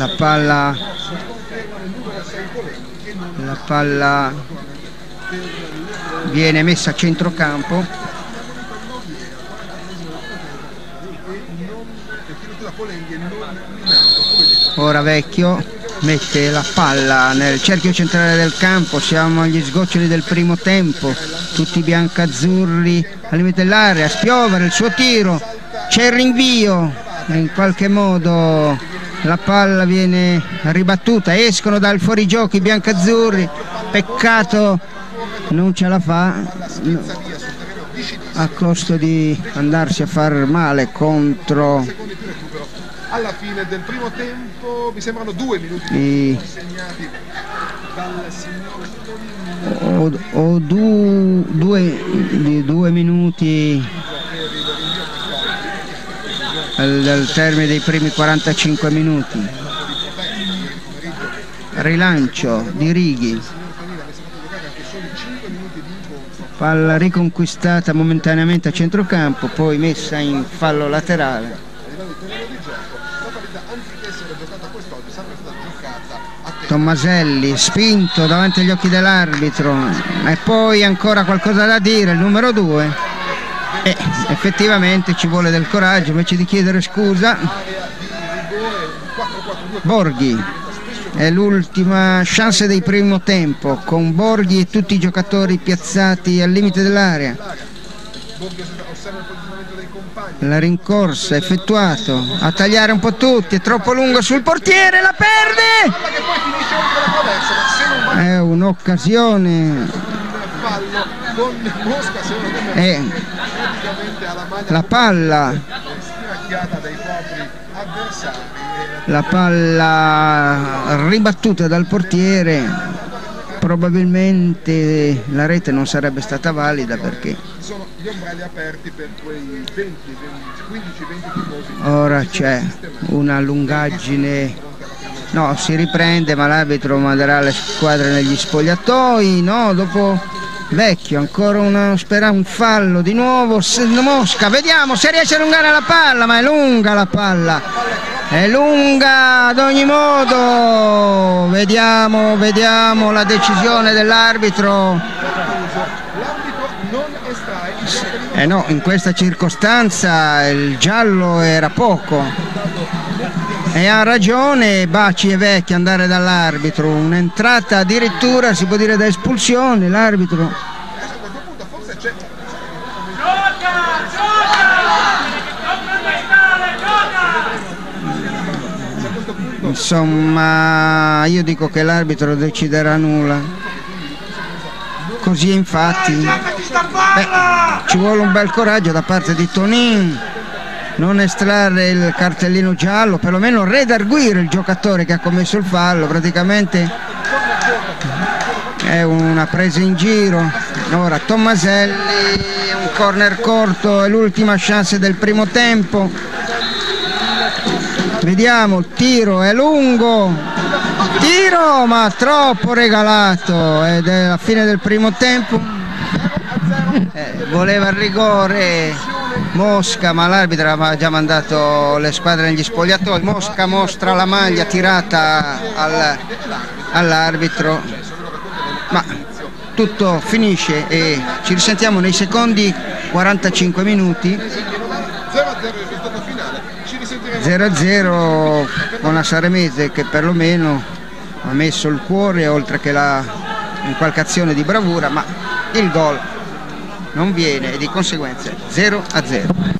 La palla viene messa a centrocampo. Ora Vecchio mette la palla nel cerchio centrale del campo. Siamo agli sgoccioli del primo tempo, tutti biancazzurri al limite dell'area. Spiovere il suo tiro, c'è il rinvio, in qualche modo la palla viene ribattuta, escono dal fuorigioco i biancazzurri. Peccato non ce la fa, a costo di andarsi a far male contro. Alla fine del primo tempo mi sembrano 2 minuti segnati dal signor due minuti dal termine dei primi 45 minuti. Rilancio di Righi, palla riconquistata momentaneamente a centrocampo, poi messa in fallo laterale. Tommaselli spinto davanti agli occhi dell'arbitro, e poi ancora qualcosa da dire il numero 2, e effettivamente ci vuole del coraggio invece di chiedere scusa. Borghi, è l'ultima chance del primo tempo, con Borghi e tutti i giocatori piazzati al limite dell'area. La rincorsa effettuato a tagliare un po' tutti, è troppo lungo sul portiere, la perde. È un'occasione. La palla ribattuta dal portiere. Probabilmente la rete non sarebbe stata valida perché sono gli ombrelli aperti per quei 15-20 tifosi. Ora c'è una lungaggine, no, si riprende, ma l'arbitro manderà le squadre negli spogliatoi. No, dopo Vecchio ancora un fallo di nuovo. Mosca, vediamo se riesce a allungare la palla, ma è lunga la palla, è lunga ad ogni modo. Vediamo la decisione dell'arbitro. No, in questa circostanza il giallo era poco, e ha ragione Baci e Vecchi andare dall'arbitro. Un'entrata addirittura si può dire da espulsione. L'arbitro insomma, io dico che l'arbitro deciderà nulla. Così infatti ci vuole un bel coraggio da parte di Tonin, non estrarre il cartellino giallo, perlomeno redarguire il giocatore che ha commesso il fallo. Praticamente è una presa in giro. Ora Tommaselli, un corner corto, è l'ultima chance del primo tempo. Vediamo, il tiro è lungo, tiro ma troppo regalato, ed è la fine del primo tempo. Voleva il rigore Mosca, ma l'arbitro aveva già mandato le squadre negli spogliatoi. Mosca mostra la maglia tirata all'arbitro, ma tutto finisce e ci risentiamo nei secondi 45 minuti. 0-0 con la Saremese che perlomeno ha messo il cuore oltre che in qualche azione di bravura, ma il gol non viene e di conseguenza 0-0.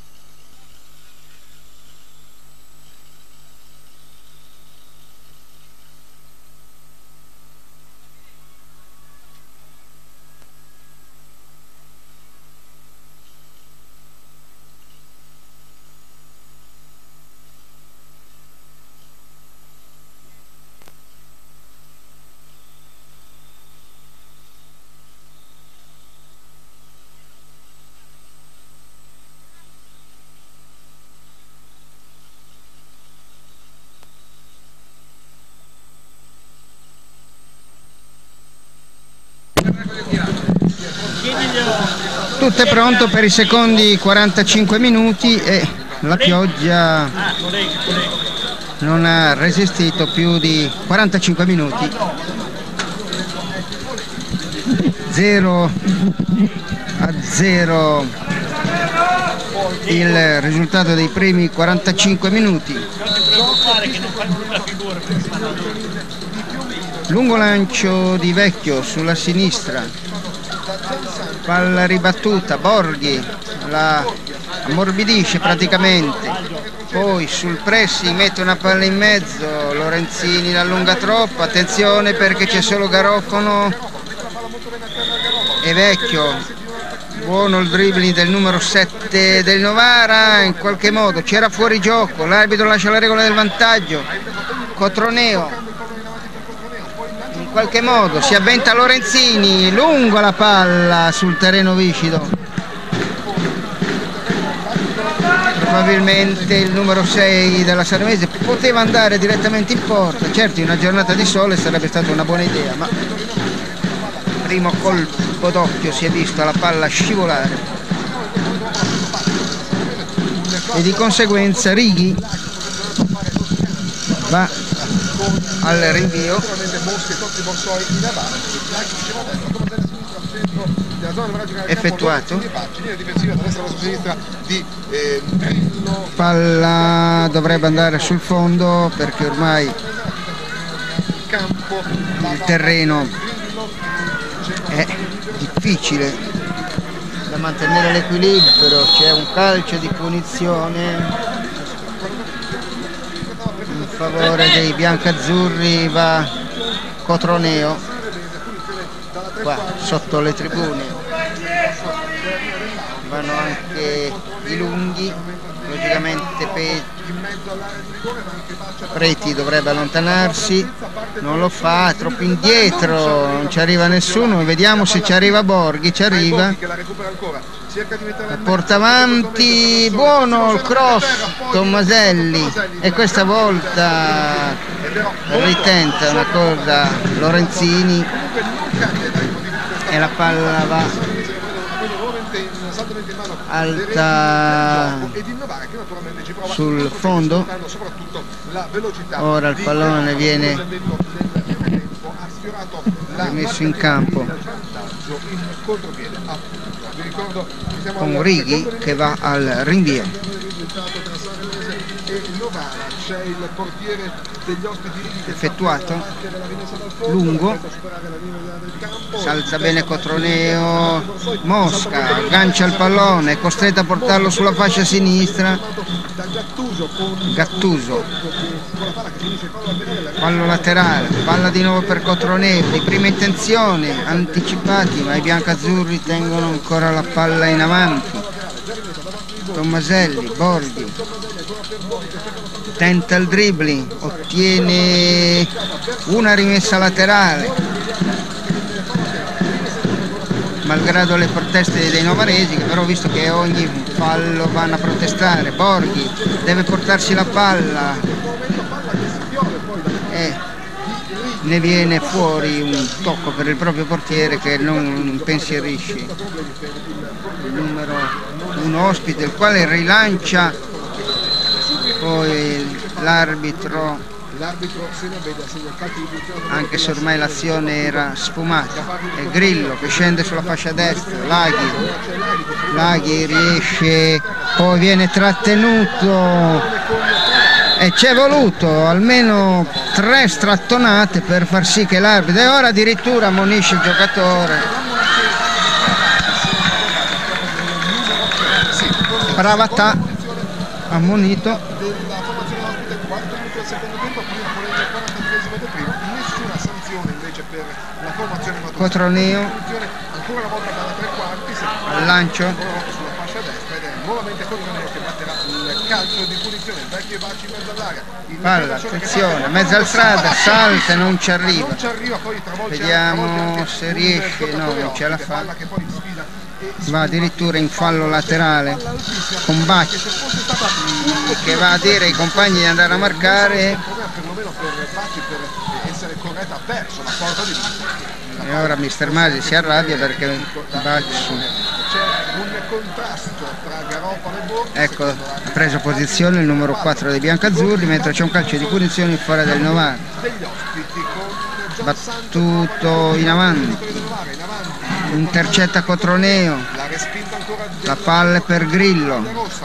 Tutto è pronto per i secondi 45 minuti e la pioggia non ha resistito più di 45 minuti. 0-0 il risultato dei primi 45 minuti. Lungo lancio di Vecchio sulla sinistra, palla ribattuta, Borghi la ammorbidisce praticamente, poi sul pressing mette una palla in mezzo, Lorenzini la allunga troppo, attenzione perché c'è solo Garofano e Vecchio. Buono il dribbling del numero 7 del Novara, in qualche modo c'era fuori gioco, l'arbitro lascia la regola del vantaggio. Cotroneo in qualche modo si avventa Lorenzini, lungo la palla sul terreno viscido. Probabilmente il numero 6 della Saremese poteva andare direttamente in porta, certo in una giornata di sole sarebbe stata una buona idea, ma primo colpo d'occhio si è visto la palla scivolare e di conseguenza Righi va al rinvio effettuato. Palla dovrebbe andare sul fondo perché ormai il terreno è difficile da mantenere l'equilibrio, c'è un calcio di punizione in favore dei biancazzurri, va Cotroneo qua sotto le tribune, vanno anche i lunghi, logicamente Preti dovrebbe allontanarsi, non lo fa, è troppo indietro, non ci arriva nessuno, vediamo se ci arriva Borghi, ci arriva, la porta avanti, buono il cross Tommaselli e questa volta ritenta una cosa Lorenzini e la palla va alta sul fondo. Ora il pallone viene rimesso in campo con Righi che va al rinvio. Effettuato, lungo, salza bene Cotroneo, Mosca aggancia il pallone, è costretto a portarlo sulla fascia sinistra, Gattuso, fallo laterale, palla di nuovo per Cotroneo, di prima intenzione, anticipati, ma i biancazzurri tengono ancora la palla in avanti. Tommaselli, Borghi tenta il dribbling, ottiene una rimessa laterale, malgrado le proteste dei novaresi, che però visto che ogni fallo vanno a protestare. Borghi deve portarsi la palla e ne viene fuori un tocco per il proprio portiere che non impensierisce il numero 1 ospite, il quale rilancia. Poi l'arbitro, anche se ormai l'azione era sfumata, è Grillo che scende sulla fascia destra. Laghi riesce, poi viene trattenuto e c'è voluto almeno 3 strattonate per far sì che l'arbitro, e ora addirittura ammonisce il giocatore. Bravata, ammonito. Nessuna sanzione invece per la formazione Cotroneo ancora una volta dalla 3/4 al lancio sulla fascia destra ed è nuovamente Cotroneo che batterà il calcio di punizione. Vecchio e Bacci in mezzo all'area, palla, attenzione, mezza al strada, salta e non ci arriva. Vediamo se riesce. No, non ce la fa, va addirittura in fallo laterale con Bacci che va a dire ai compagni di andare a marcare. E ora Mister Masi si arrabbia perché Bacci, ecco, ha preso posizione il numero 4 dei biancazzurri, mentre c'è un calcio di punizione fuori del Novara. Battuto in avanti, intercetta Cotroneo, la palla è per Grillo,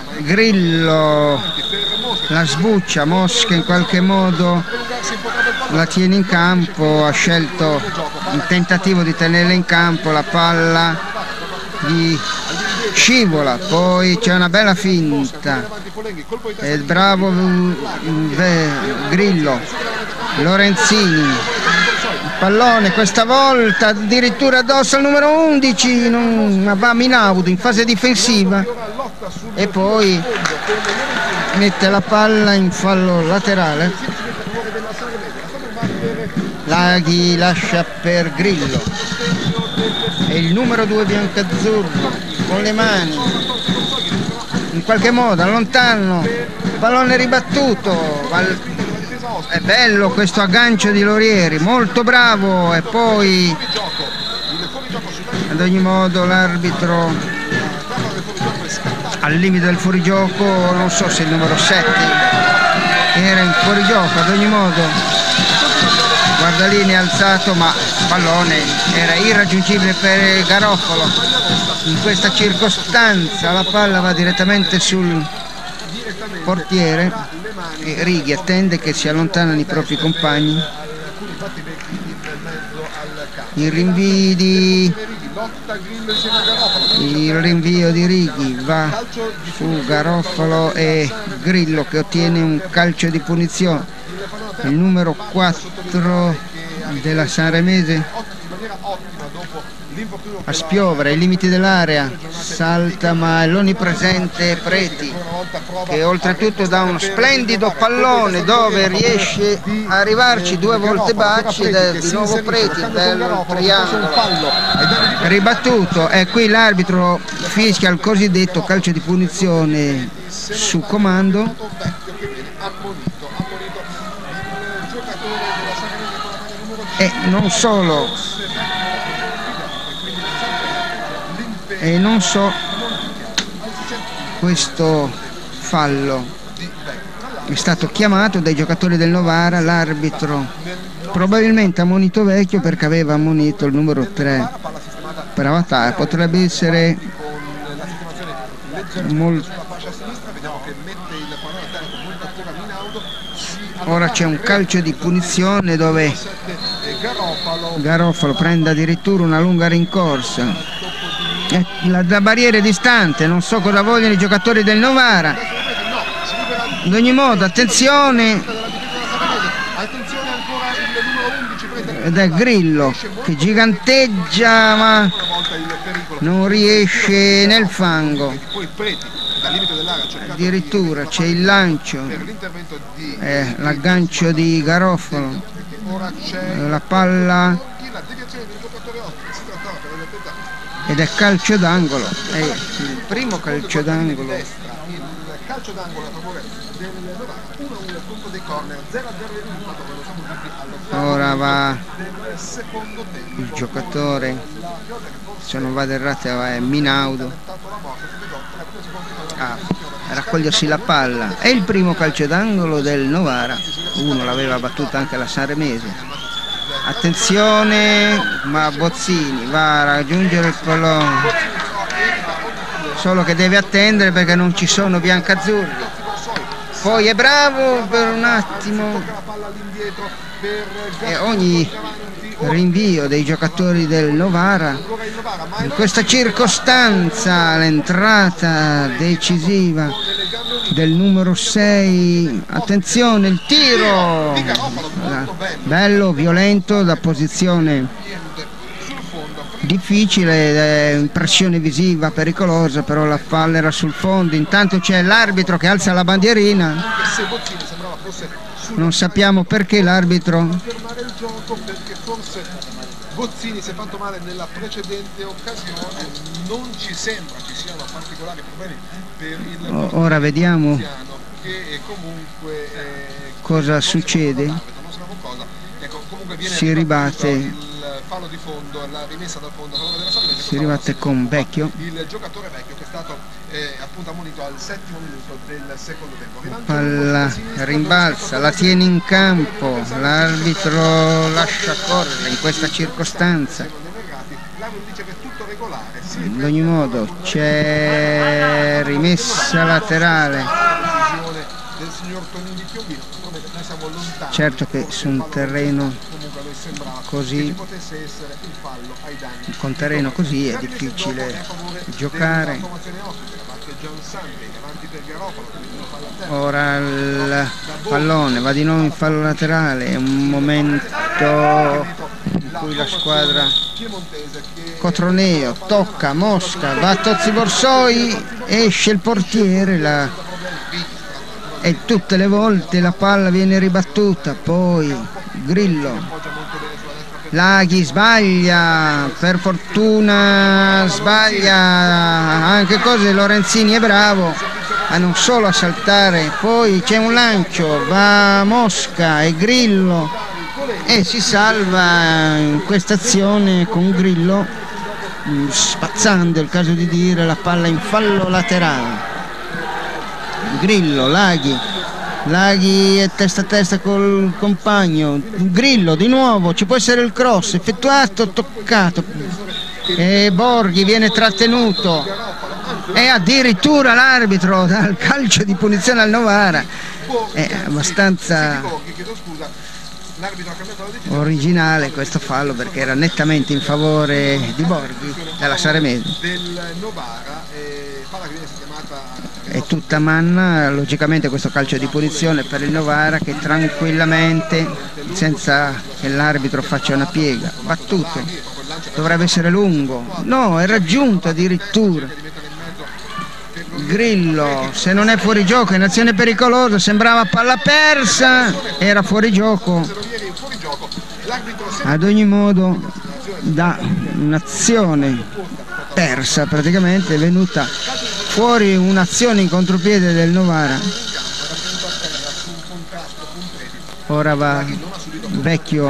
la sbuccia, Mosca in qualche modo la tiene in campo, ha scelto il tentativo di tenerla in campo, la palla di scivola, poi c'è una bella finta, è bravo Grillo, Lorenzini, il pallone questa volta addirittura addosso al numero 11, ma va Minaudo in fase difensiva e poi mette la palla in fallo laterale. Laghi lascia per Grillo e il numero 2 biancazzurro con le mani in qualche modo allontano, il pallone ribattuto, è bello questo aggancio di Lorieri, molto bravo, e poi ad ogni modo l'arbitro al limite del fuorigioco, non so se il numero 7 era in fuorigioco, ad ogni modo Guardalini alzato, ma il pallone era irraggiungibile per Garofalo. In questa circostanza la palla va direttamente sul portiere e Righi attende che si allontanano i propri compagni. Il rinvio di Righi va su Garofalo e Grillo che ottiene un calcio di punizione. Il numero 4 della Sanremese a spiovere ai limiti dell'area, salta ma è l'onnipresente Preti che oltretutto dà uno splendido pallone dove riesce a arrivarci 2 volte Bacci ed è di nuovo Preti, bello triangolo ribattuto, e qui l'arbitro fischia il cosiddetto calcio di punizione su comando. E non solo, questo fallo è stato chiamato dai giocatori del Novara, l'arbitro probabilmente ha ammonito Vecchio perché aveva ammonito il numero 3 per Avatar, potrebbe essere molto. Ora c'è un calcio di punizione dove Garofalo prende addirittura una lunga rincorsa. La barriera è distante, non so cosa vogliono i giocatori del Novara. Ad ogni modo, attenzione, ed è Grillo che giganteggia ma non riesce nel fango. Addirittura c'è il lancio, l'aggancio di Garofalo, la palla ed è calcio d'angolo, è il primo calcio d'angolo. Il calcio d'angolo a favore del Novara, 1-1 il punto dei corner, 0-0 il risultato, quello siamo giunti all'ottavo. Ora va del secondo tempo. il giocatore, se non vado errato è Minaudo a raccogliersi la palla. È il primo calcio d'angolo del Novara, uno l'aveva battuta anche la Sanremese. Attenzione, ma Bozzini va a raggiungere il pallone, solo che deve attendere perché non ci sono biancazzurri. Poi è bravo per un attimo e ogni rinvio dei giocatori del Novara in questa circostanza, l'entrata decisiva del numero 6. Attenzione, il tiro bello, violento, da posizione difficile, impressione visiva pericolosa, però la palla era sul fondo. Intanto c'è l'arbitro che alza la bandierina, non sappiamo perché l'arbitro. Bozzini si è fatto male nella precedente occasione, non ci sembra ci siano particolari problemi per il ora vediamo che comunque cosa succede. Si ribatte, il fallo di fondo, la rimessa dal fondo a favore della Sanremese, si ribatte con Vecchio, il giocatore Vecchio, che è stato appunto ammonito al 7° minuto del secondo tempo. Palla rimbalza, la tiene in campo, l'arbitro lascia correre in questa circostanza. Ad ogni modo c'è rimessa laterale. Certo che su un terreno così, con terreno così è difficile giocare. Ora il pallone va di nuovo in fallo laterale, è un momento in cui la squadra Cotroneo tocca Mosca, va a Tozzi Borsoi, esce il portiere e tutte le volte la palla viene ribattuta. Poi Grillo, Laghi sbaglia, per fortuna sbaglia anche cose. Lorenzini è bravo a non solo a saltare, poi c'è un lancio, va Mosca e Grillo e si salva in questa azione con Grillo spazzando, è il caso di dire, la palla in fallo laterale. Grillo, Laghi è testa a testa col compagno, Grillo di nuovo, ci può essere il cross effettuato, toccato e Borghi viene trattenuto e addirittura l'arbitro dà il calcio di punizione al Novara. È abbastanza originale questo fallo perché era nettamente in favore di Borghi della Sanremese. È tutta manna, logicamente, questo calcio di punizione per il Novara che tranquillamente, senza che l'arbitro faccia una piega, battuto, dovrebbe essere lungo, no, è raggiunto addirittura. Grillo, se non è fuori gioco, è un'azione pericolosa, sembrava palla persa, era fuori gioco. Ad ogni modo, da un'azione persa praticamente è venuta fuori un'azione in contropiede del Novara. Ora va Vecchio,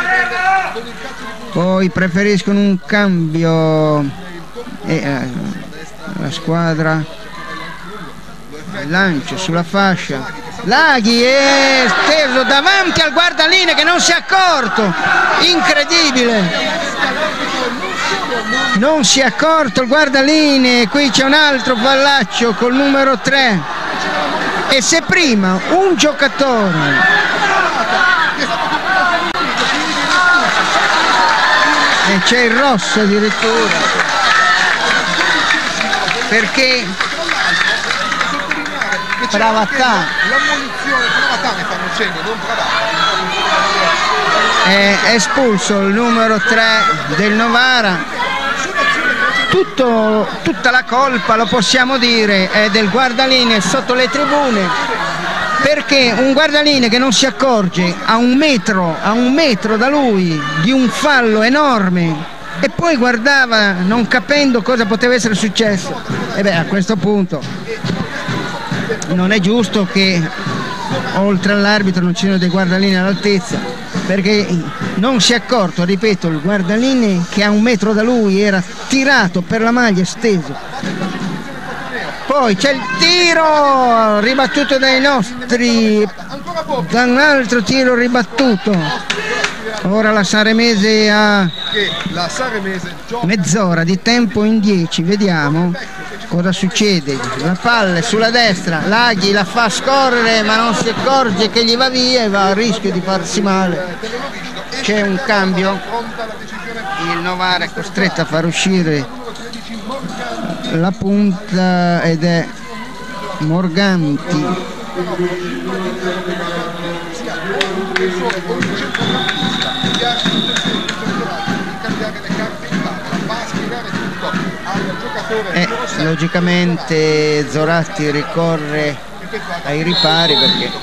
poi preferiscono un cambio e la squadra, il lancio sulla fascia, Laghi è steso davanti al guardalinee che non si è accorto, incredibile, non si è accorto il guardalinee. Qui c'è un altro pallaccio col numero 3 e se prima un giocatore e c'è il rosso addirittura perché Pravatà è espulso il numero 3 del Novara. Tutta la colpa, lo possiamo dire, è del guardalinee sotto le tribune, perché un guardalinee che non si accorge a un metro da lui di un fallo enorme e poi guardava non capendo cosa poteva essere successo. E beh, a questo punto non è giusto che oltre all'arbitro non ci siano dei guardalinee all'altezza, perché non si è accorto, ripeto, il guardalinee che a 1 metro da lui era tirato per la maglia steso. Poi c'è il tiro ribattuto dai nostri, da un altro tiro ribattuto. Ora la Saremese ha mezz'ora di tempo in 10, vediamo cosa succede. La palla è sulla destra, Laghi la fa scorrere ma non si accorge che gli va via e va a rischio di farsi male. C'è un cambio, il Novara è costretto a far uscire la punta ed è Morganti. Logicamente Zoratti ricorre ai ripari perché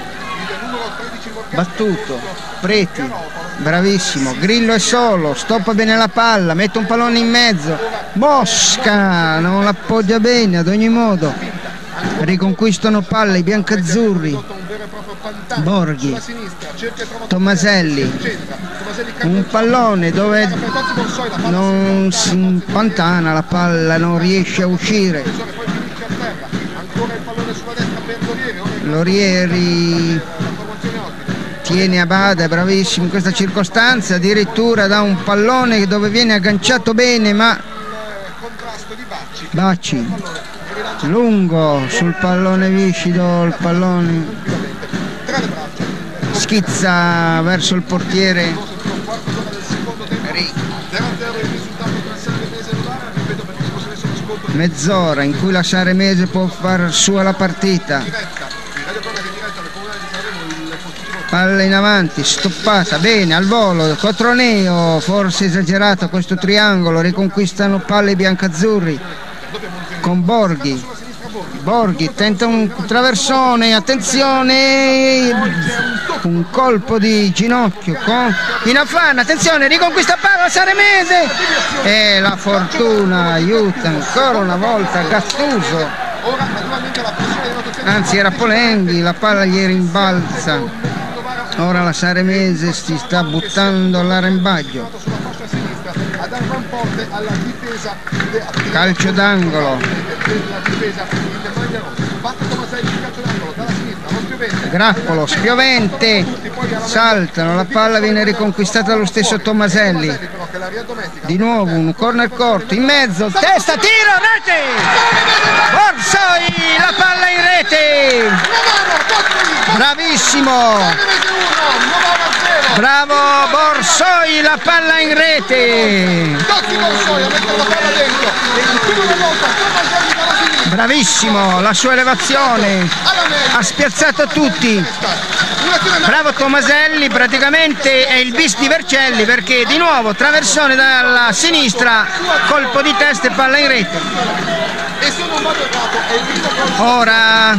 battuto, Preti bravissimo, Grillo è solo, stoppa bene la palla, mette un pallone in mezzo, Mosca non l'appoggia bene, ad ogni modo riconquistano palla i biancazzurri. Borghi, Tomaselli, un pallone dove non si impantana la palla, non riesce a uscire. Lorieri tiene a bada, è bravissimo in questa circostanza, addirittura da un pallone dove viene agganciato bene, ma Bacci lungo sul pallone viscido, il pallone schizza verso il portiere. Mezz'ora in cui la Saremese può far sua la partita. Palla in avanti, stoppata, bene, al volo, Cotroneo, forse esagerato questo triangolo, riconquistano palle biancazzurri con Borghi. Borghi tenta un traversone, attenzione, un colpo di ginocchio con Inafan, attenzione, riconquista palla Saremese e la fortuna aiuta ancora una volta Gattuso, anzi era Polenghi, la palla gli rimbalza. Ora la Saremese si sta buttando all'arrembaggio. Calcio d'angolo. Grappolo, Spiovente, saltano, la palla viene riconquistata dallo stesso Tomaselli. Di nuovo un corner corto, in mezzo, testa, tiro, rete! Borsoi, la palla in rete! Bravissimo! Bravo Borsoi, la palla in rete! Bravissimo, la sua elevazione, ha spiazzato tutti. Bravo Tomaselli, praticamente è il bis di Vercelli perché di nuovo traversone dalla sinistra, colpo di testa e palla in rete. Ora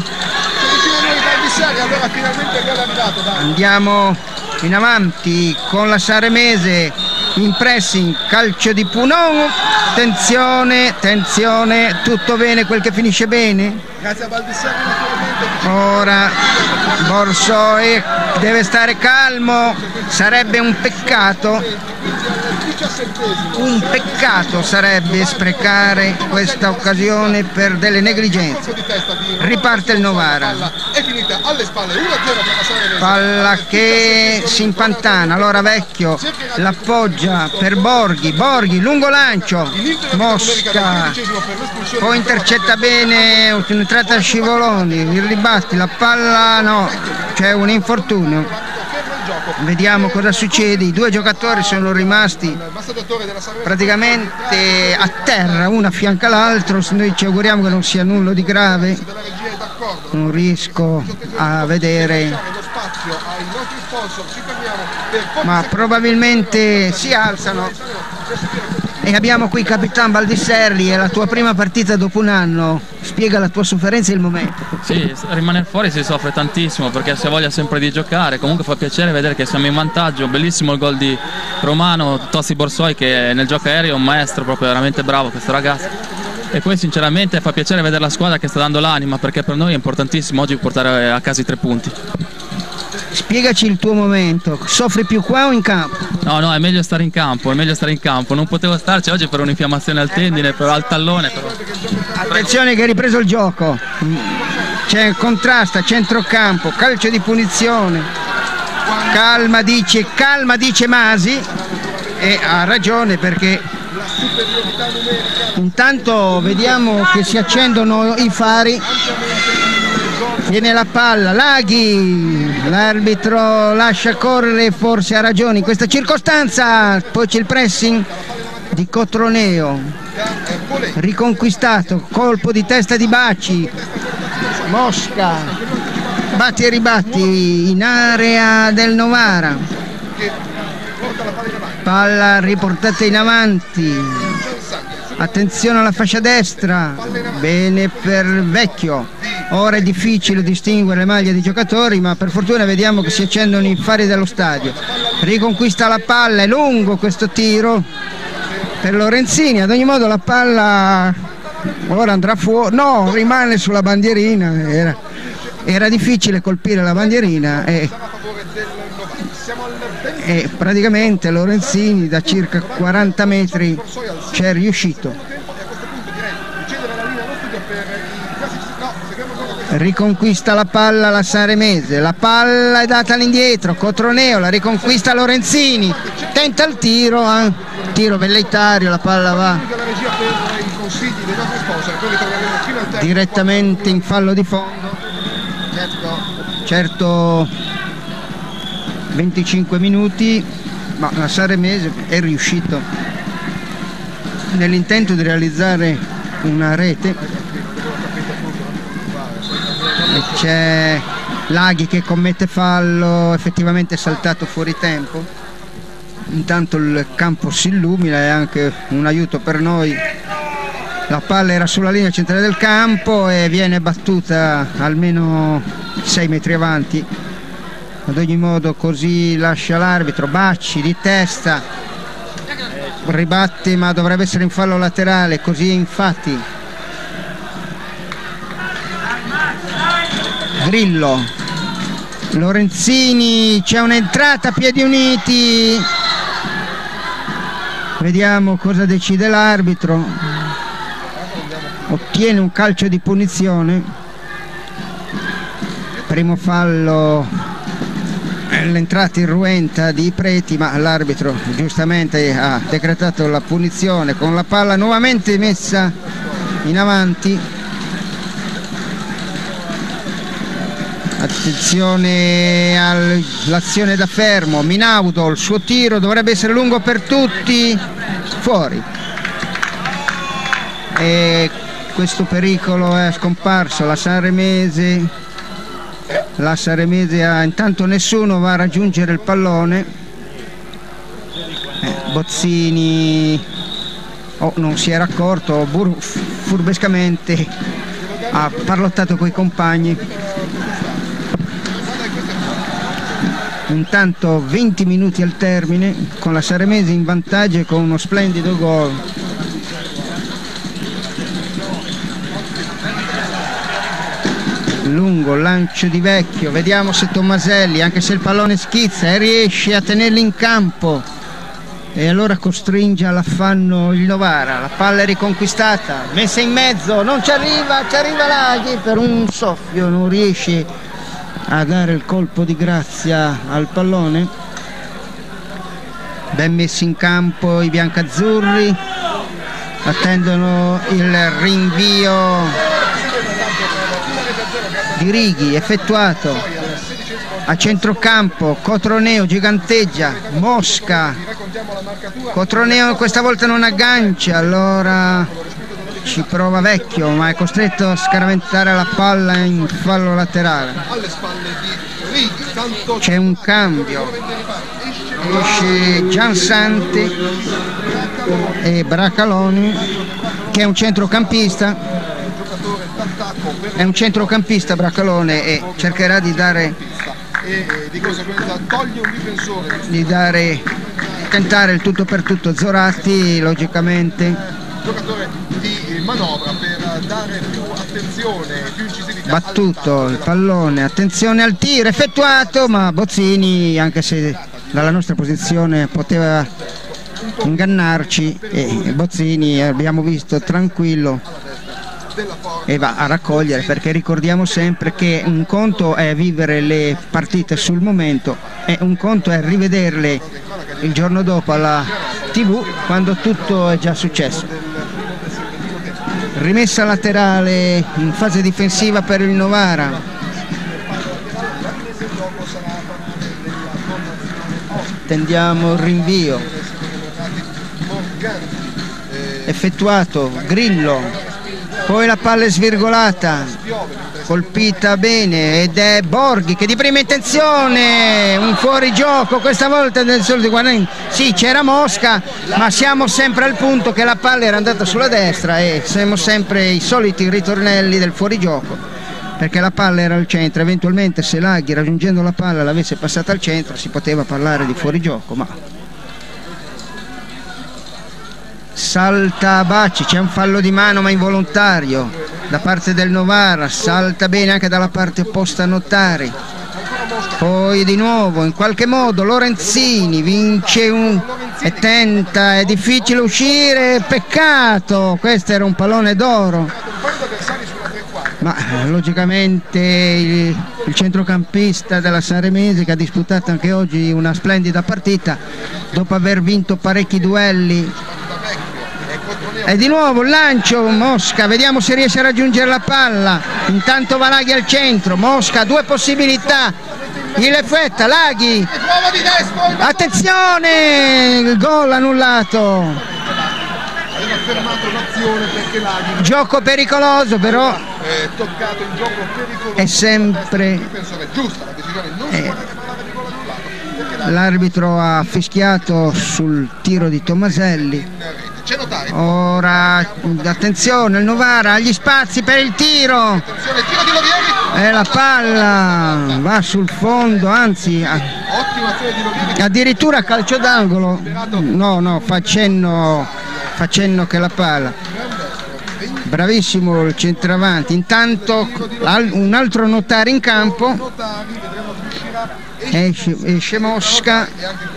andiamo in avanti con la Saremese in pressing, calcio di Punon, tensione, tensione, tutto bene quel che finisce bene. Ora Borsoi deve stare calmo, sarebbe un peccato sarebbe sprecare questa occasione per delle negligenze. Riparte il Novara, palla che si impantana, allora Vecchio l'appoggia per Borghi, Borghi lungo lancio, Mosca poi intercetta bene, un'entrata a scivoloni, il ribatti, la palla no, c'è un infortunio. Vediamo cosa succede, i due giocatori sono rimasti praticamente a terra, uno a fianco all'altro, noi ci auguriamo che non sia nulla di grave, non riesco a vedere, ma probabilmente si alzano. E abbiamo qui Capitan Baldisserli, è la tua prima partita dopo un anno, spiega la tua sofferenza e il momento. Sì, rimanere fuori si soffre tantissimo perché si ha voglia sempre di giocare, comunque fa piacere vedere che siamo in vantaggio, bellissimo il gol di Romano, Tossi Borsoi che nel gioco aereo è un maestro, proprio veramente bravo questo ragazzo. E poi sinceramente fa piacere vedere la squadra che sta dando l'anima perché per noi è importantissimo oggi portare a casa i 3 punti. Spiegaci il tuo momento, soffri più qua o in campo? No, è meglio stare in campo, non potevo starci oggi per un'infiammazione al tendine, al tallone però. Attenzione che hai ripreso il gioco, c'è contrasta, centrocampo, calcio di punizione, calma dice Masi e ha ragione perché intanto vediamo che si accendono i fari. Viene la palla, Laghi, l'arbitro lascia correre, forse ha ragione in questa circostanza, poi c'è il pressing di Cotroneo, riconquistato, colpo di testa di Bacci, Mosca, batti e ribatti in area del Novara, palla riportata in avanti, attenzione alla fascia destra, bene per Vecchio. Ora è difficile distinguere le maglie dei giocatori, ma per fortuna vediamo che si accendono i fari dello stadio. Riconquista la palla, è lungo questo tiro per Lorenzini, ad ogni modo la palla ora andrà fuori, no, rimane sulla bandierina, era difficile colpire la bandierina e praticamente Lorenzini da circa 40 metri c'è riuscito. Riconquista la palla la Sanremese, la palla è data all'indietro, Cotroneo, la riconquista Lorenzini, tenta il tiro, tiro velleitario, la palla va direttamente in fallo di fondo. Certo 25 minuti, ma la Sanremese è riuscito nell'intento di realizzare una rete. C'è Laghi che commette fallo, effettivamente è saltato fuori tempo. Intanto il campo si illumina, è anche un aiuto per noi. La palla era sulla linea centrale del campo e viene battuta almeno 6 metri avanti. Ad ogni modo così lascia l'arbitro, Bacci di testa, ribatte ma dovrebbe essere in fallo laterale, così è infatti. Grillo, Lorenzini, c'è un'entrata a piedi uniti, vediamo cosa decide l'arbitro, ottiene un calcio di punizione, primo fallo, l'entrata irruenta di Preti, ma l'arbitro giustamente ha decretato la punizione con la palla nuovamente messa in avanti. Attenzione all'azione da fermo, Minaudo, il suo tiro dovrebbe essere lungo per tutti, fuori. E questo pericolo è scomparso, la Sanremese intanto nessuno va a raggiungere il pallone. Bozzini non si era accorto, furbescamente ha parlottato coi compagni. Intanto 20 minuti al termine con la Sanremese in vantaggio e con uno splendido gol. Lungo lancio di Vecchio, vediamo se Tommaselli, anche se il pallone schizza, riesce a tenerlo in campo e allora costringe all'affanno il Novara. La palla è riconquistata, messa in mezzo, non ci arriva Laghi, per un soffio non riesce a dare il colpo di grazia al pallone. Ben messi in campo i biancazzurri, attendono il rinvio di Righi effettuato a centrocampo. Cotroneo giganteggia, Mosca, Cotroneo questa volta non aggancia, allora ci prova Vecchio ma è costretto a scaraventare la palla in fallo laterale. C'è un cambio, esce Giansanti e Bracaloni, che è un centrocampista. È un centrocampista Bracalone e cercherà di dare, e di conseguenza toglie un difensore, di tentare il tutto per tutto. Zoratti logicamente giocatore di manovra per dare più attenzione, più incisività. Battuto il pallone, attenzione al tiro effettuato, ma Bozzini, anche se dalla nostra posizione poteva ingannarci, e Bozzini abbiamo visto tranquillo e va a raccogliere, perché ricordiamo sempre che un conto è vivere le partite sul momento e un conto è rivederle il giorno dopo alla TV quando tutto è già successo. Rimessa laterale in fase difensiva per il Novara. Tendiamo il rinvio effettuato, Grillo, poi la palla è svirgolata, colpita bene, ed è Borghi che di prima intenzione, un fuorigioco questa volta del solito Guarani. Sì, c'era Mosca, ma siamo sempre al punto che la palla era andata sulla destra e siamo sempre i soliti ritornelli del fuorigioco, perché la palla era al centro. Eventualmente se Laghi, raggiungendo la palla, l'avesse passata al centro, si poteva parlare di fuorigioco, ma salta Bacci, c'è un fallo di mano ma involontario da parte del Novara, salta bene anche dalla parte opposta Notari, poi di nuovo in qualche modo Lorenzini vince e tenta, è difficile uscire, peccato, questo era un pallone d'oro, ma logicamente il centrocampista della Sanremese, che ha disputato anche oggi una splendida partita dopo aver vinto parecchi duelli. E di nuovo il lancio, Mosca, vediamo se riesce a raggiungere la palla, intanto va Laghi al centro, Mosca, due possibilità, il effetta, Laghi, attenzione, il gol annullato, aveva fermato l'azione perché Laghi, gioco pericoloso però toccato in gioco pericoloso, è sempre giusta la decisione, non si può neanche parlare di gol annullato. L'arbitro ha fischiato sul tiro di Tomaselli. Ora attenzione, il Novara agli spazi per il tiro, e la palla va sul fondo, anzi addirittura calcio d'angolo, no, fa cenno che la palla, bravissimo il centravanti. Intanto un altro Notari in campo, esce Mosca,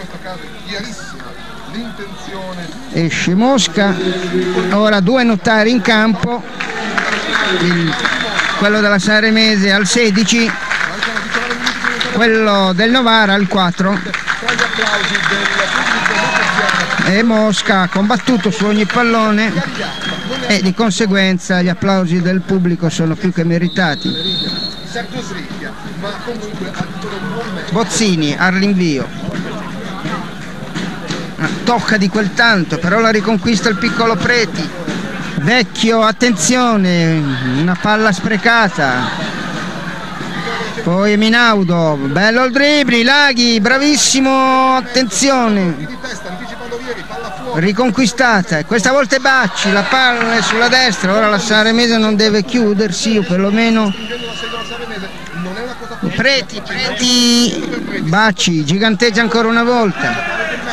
esce Mosca, ora due Notari in campo, quello della Sanremese al 16, quello del Novara al 4, e Mosca ha combattuto su ogni pallone e di conseguenza gli applausi del pubblico sono più che meritati. Bozzini al rinvio, tocca di quel tanto, però la riconquista il piccolo Preti. Vecchio, attenzione, una palla sprecata, poi Minaudo, bello il dribbling, Laghi, bravissimo, attenzione, riconquistata, questa volta è Bacci, la palla è sulla destra, ora la Sanremese non deve chiudersi, o perlomeno Preti, Bacci giganteggia ancora una volta.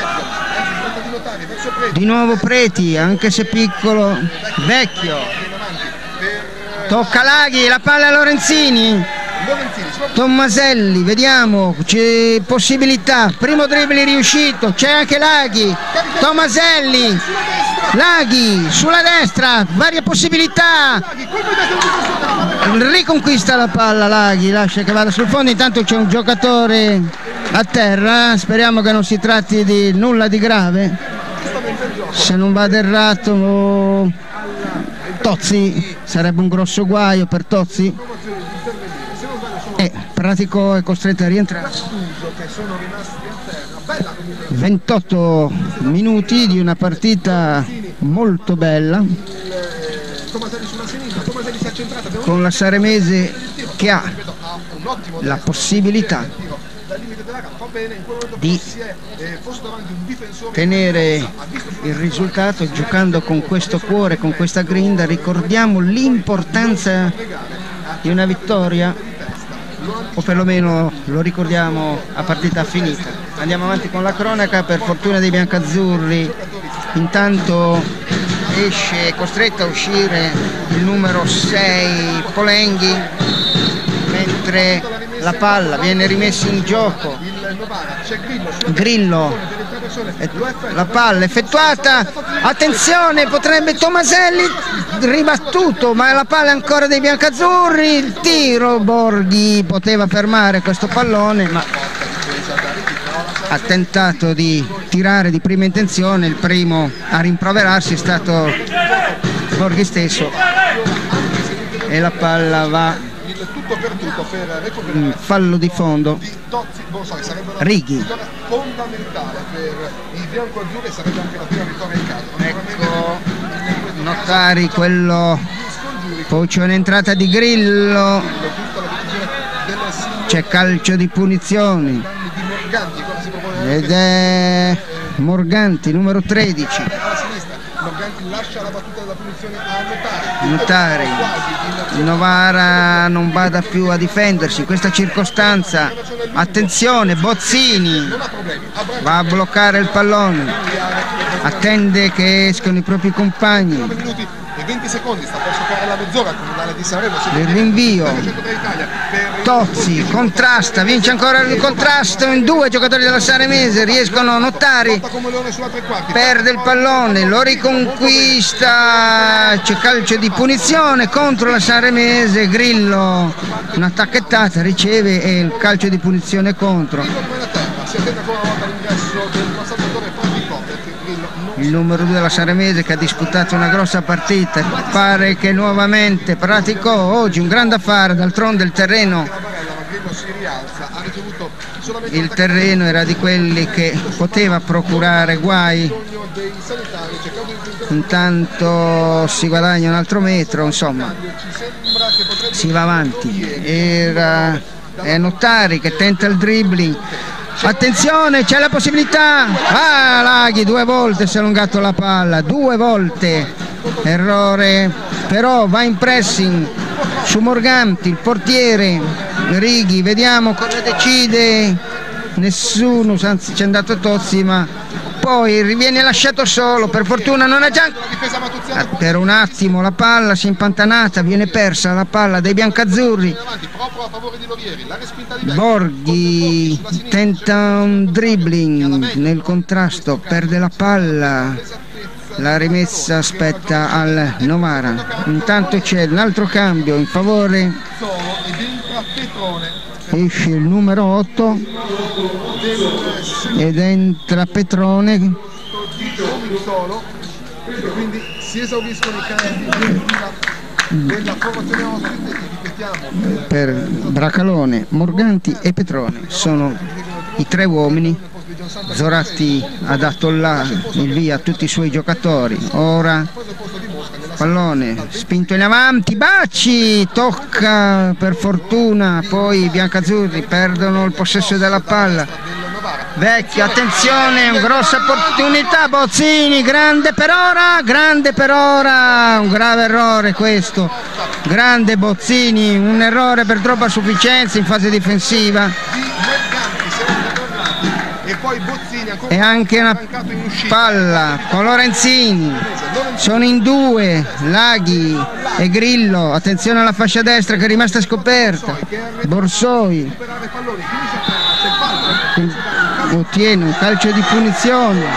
Di nuovo Preti, anche se piccolo, Vecchio, tocca Laghi, la palla a Lorenzini, Tommaselli, vediamo, c'è possibilità, primo dribbling riuscito, c'è anche Laghi, Tommaselli, Laghi sulla destra, varie possibilità, riconquista la palla Laghi, lascia che vada sul fondo, intanto c'è un giocatore a terra, speriamo che non si tratti di nulla di grave. Se non vado errato, Tozzi, sarebbe un grosso guaio per Tozzi, e Pratico è costretto a rientrare. 28 minuti di una partita molto bella, con la Sanremese che ha la possibilità dal limite dell'area, fa bene, in quel momento di si è posto davanti un difensore, tenere il risultato giocando con questo cuore, con questa grinda. Ricordiamo l'importanza di una vittoria, o perlomeno lo ricordiamo a partita finita. Andiamo avanti con la cronaca. Per fortuna dei biancazzurri intanto esce, costretto a uscire, il numero 6 Polenghi, mentre la palla viene rimessa in gioco. Grillo, la palla effettuata, attenzione, potrebbe Tomaselli, ribattuto, ma la palla è ancora dei biancazzurri. Il tiro, Borghi poteva fermare questo pallone, ma ha tentato di tirare di prima intenzione. Il primo a rimproverarsi è stato Borghi stesso, e la palla va tutto per tutto per recuperare fallo di fondo. Righi, fondamentale per i biancoazzurri, sarebbe anche la prima vittoria in casa. ecco Notari, quello, poi c'è un'entrata di Grillo, c'è calcio di punizioni ed è Morganti, numero 13. Morganti lascia la battuta della punizione a Notari. Novara non vada più a difendersi in questa circostanza. Attenzione, Bozzini va a bloccare il pallone, attende che escono i propri compagni. 9 minuti e 20 secondi, sta per scoprire la mezz'ora al comunale di Sanremo. Il rinvio, Tozzi contrasta, vince ancora il contrasto in due giocatori della Saremese, riescono. Notari perde il pallone, lo riconquista, c'è calcio di punizione contro la Saremese. Grillo, una tacchettata, riceve, e il calcio di punizione contro. Si attende ancora una volta l'ingresso del passatore Franco, perché Grillo non Il numero 2 della Saremese, che ha disputato una grossa partita, pare che nuovamente praticò oggi un grande affare. D'altronde il terreno era di quelli che poteva procurare guai. Intanto si guadagna un altro metro, insomma si va avanti. È Notari che tenta il dribbling. Attenzione, c'è la possibilità. Laghi 2 volte si è allungato la palla, 2 volte, errore, però va in pressing su Morganti, il portiere. Righi, vediamo cosa decide. Nessuno, anzi c'è andato Tozzi, ma poi viene lasciato solo. Per fortuna non ha già, per un attimo la palla si è impantanata, viene persa la palla dei biancazzurri. Borghi tenta un dribbling nel contrasto, perde la palla, la rimessa spetta al Novara. Intanto c'è l'altro cambio in favore, esce il numero 8 ed entra Petrone. Quindi si esauriscono i cambi della formazione ospite, ripetiamo, per Bracalone, Morganti e Petrone sono i 3 uomini. Zoratti ha dato il via a tutti i suoi giocatori. Ora pallone spinto in avanti, Bacci tocca per fortuna, poi i biancazzurri perdono il possesso della palla. Vecchio, attenzione, una grossa opportunità, Bozzini, grande per ora, un grave errore questo, grande Bozzini, un errore per troppa sufficienza in fase difensiva. E poi Bozzini ancora e anche una palla con Lorenzini, sono in 2 Laghi e Grillo. Attenzione alla fascia destra che è rimasta scoperta. Borsoi ottiene un calcio di punizione,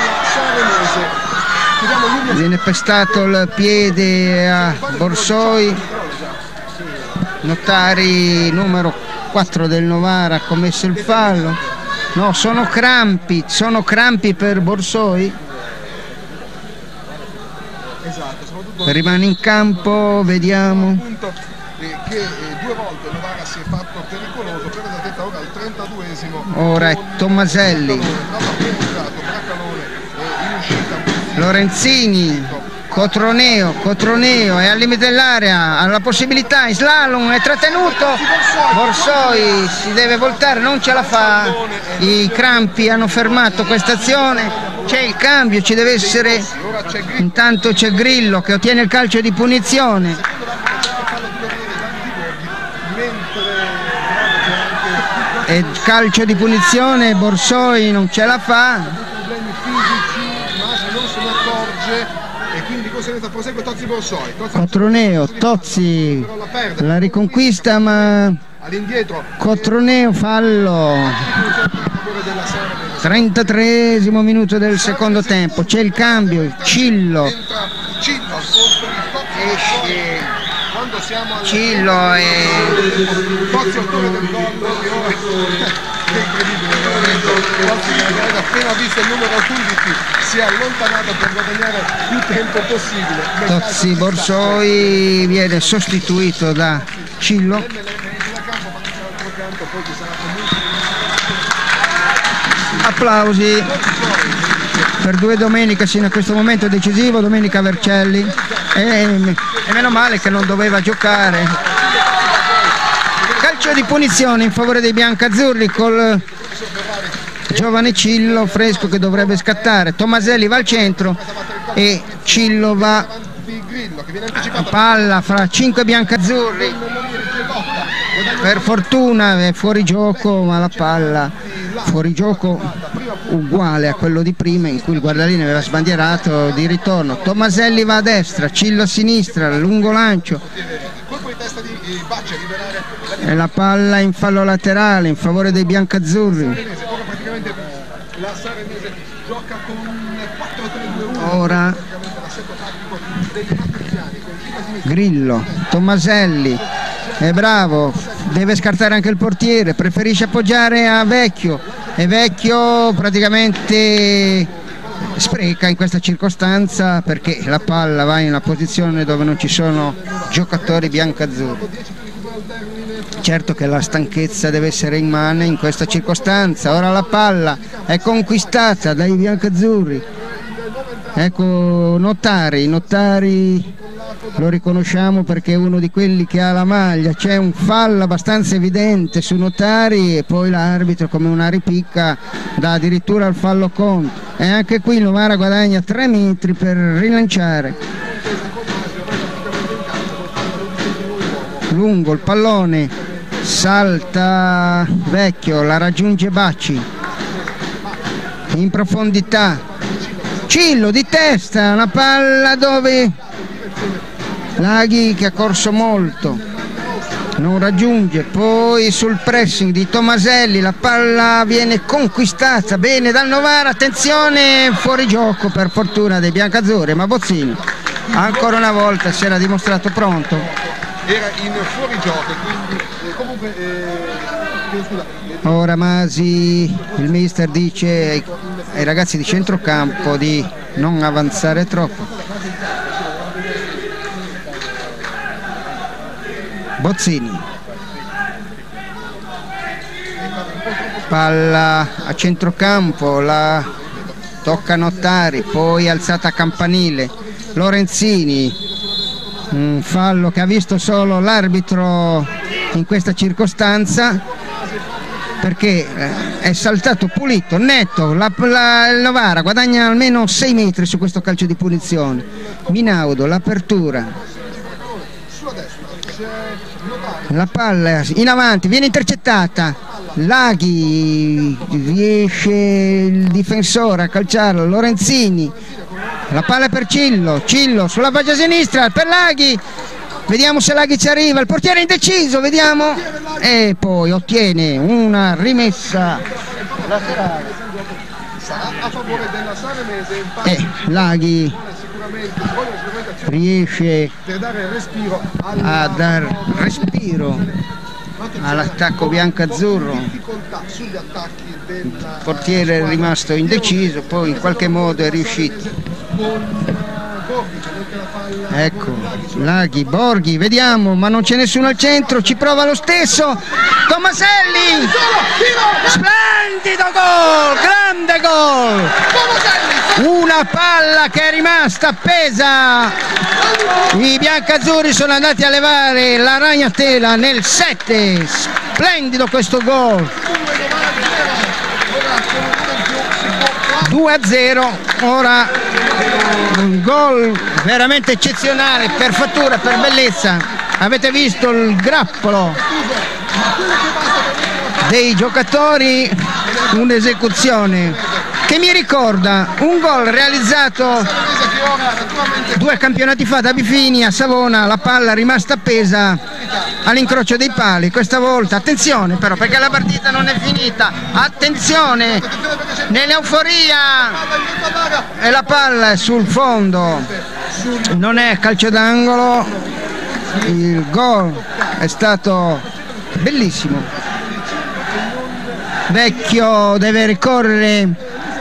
viene pestato il piede a Borsoi. Notari, numero 4 del Novara, ha commesso il fallo. No, sono crampi per Borsoi. Rimane in campo, vediamo. Che 2 volte Novara si è fatto pericoloso, per esattezza ora al 32esimo. Ora è Tomaselli. Lorenzini Cotroneo è al limite dell'area, ha la possibilità in slalom, è trattenuto, Borsoi si deve voltare, non ce la fa, i crampi hanno fermato questa azione, c'è il cambio, ci deve essere, intanto c'è Grillo che ottiene il calcio di punizione. E calcio di punizione, Borsoi non ce la fa. E quindi conseguenza prosegue Tozzi Borsoi. Cotroneo, Tozzi la riconquista ma all'indietro Cotroneo fallo. 33esimo minuto del secondo tempo, c'è il cambio, Cillo esce, Cillo e Tozzi autore del gol che incredibile veramente. Tozzi che aveva appena visto il numero 15 si è allontanato per guadagnare più tempo possibile. Tozzi Borsoi viene sostituito da Cillo. Applausi per due Domenica sino a questo momento decisivo, Domenica Vercelli, e meno male che non doveva giocare. Calcio di punizione in favore dei biancazzurri col giovane Cillo fresco che dovrebbe scattare. Tomaselli va al centro e Cillo va a palla fra 5 biancazzurri, per fortuna è fuori gioco, ma la palla fuori gioco uguale a quello di prima in cui il guardaline aveva sbandierato di ritorno. Tomaselli va a destra, Cillo a sinistra, lungo lancio e la palla in fallo laterale in favore dei biancazzurri. Ora Grillo, Tomaselli è bravo, deve scartare anche il portiere, preferisce appoggiare a Vecchio e Vecchio praticamente spreca in questa circostanza perché la palla va in una posizione dove non ci sono giocatori biancazzurri. Certo che la stanchezza deve essere immane in questa circostanza. Ora la palla è conquistata dai biancazzurri, ecco Notari lo riconosciamo perché è uno di quelli che ha la maglia, c'è un fallo abbastanza evidente su Notari e poi l'arbitro come una ripicca dà addirittura il fallo contro, e anche qui Novara guadagna 3 metri per rilanciare. Lungo il pallone, salta Vecchio, la raggiunge Bacci in profondità, Cillo di testa, una palla dove Laghi che ha corso molto non raggiunge, poi sul pressing di Tomaselli la palla viene conquistata bene dal Novara, attenzione, fuori gioco per fortuna dei biancazzurri, ma Bozzini ancora una volta si era dimostrato pronto. Era in fuorigioco, quindi comunque scusa. Ora Masi, il mister dice ai ragazzi di centrocampo di non avanzare troppo. Bozzini, palla a centrocampo, la tocca Notari, poi alzata a campanile, Lorenzini, un fallo che ha visto solo l'arbitro in questa circostanza perché è saltato pulito, netto, il Novara guadagna almeno 6 metri su questo calcio di punizione. Minaudo, l'apertura, la palla in avanti, viene intercettata, Laghi, riesce il difensore a calciarlo, Lorenzini, la palla per Cillo sulla fascia sinistra per Laghi, vediamo se Laghi ci arriva, il portiere è indeciso, vediamo, e poi ottiene una rimessa laterale a favore della Salemese, e Laghi riesce a dar respiro all'attacco biancazzurro. Il portiere è rimasto indeciso, poi in qualche modo è riuscito. Ecco, Laghi, Borghi, vediamo, ma non c'è nessuno al centro, ci prova lo stesso Tomaselli, splendido gol, grande gol, una palla che è rimasta appesa, i biancazzurri sono andati a levare la ragnatela nel 7, splendido questo gol, 2-0, ora un gol veramente eccezionale per fattura, per bellezza. Avete visto il grappolo dei giocatori, un'esecuzione che mi ricorda un gol realizzato 2 campionati fa da Bifini a Savona, la palla rimasta appesa all'incrocio dei pali. Questa volta attenzione però, perché la partita non è finita, attenzione, nell'euforia, e la palla è sul fondo, non è calcio d'angolo, il gol è stato bellissimo. Vecchio deve ricorrere,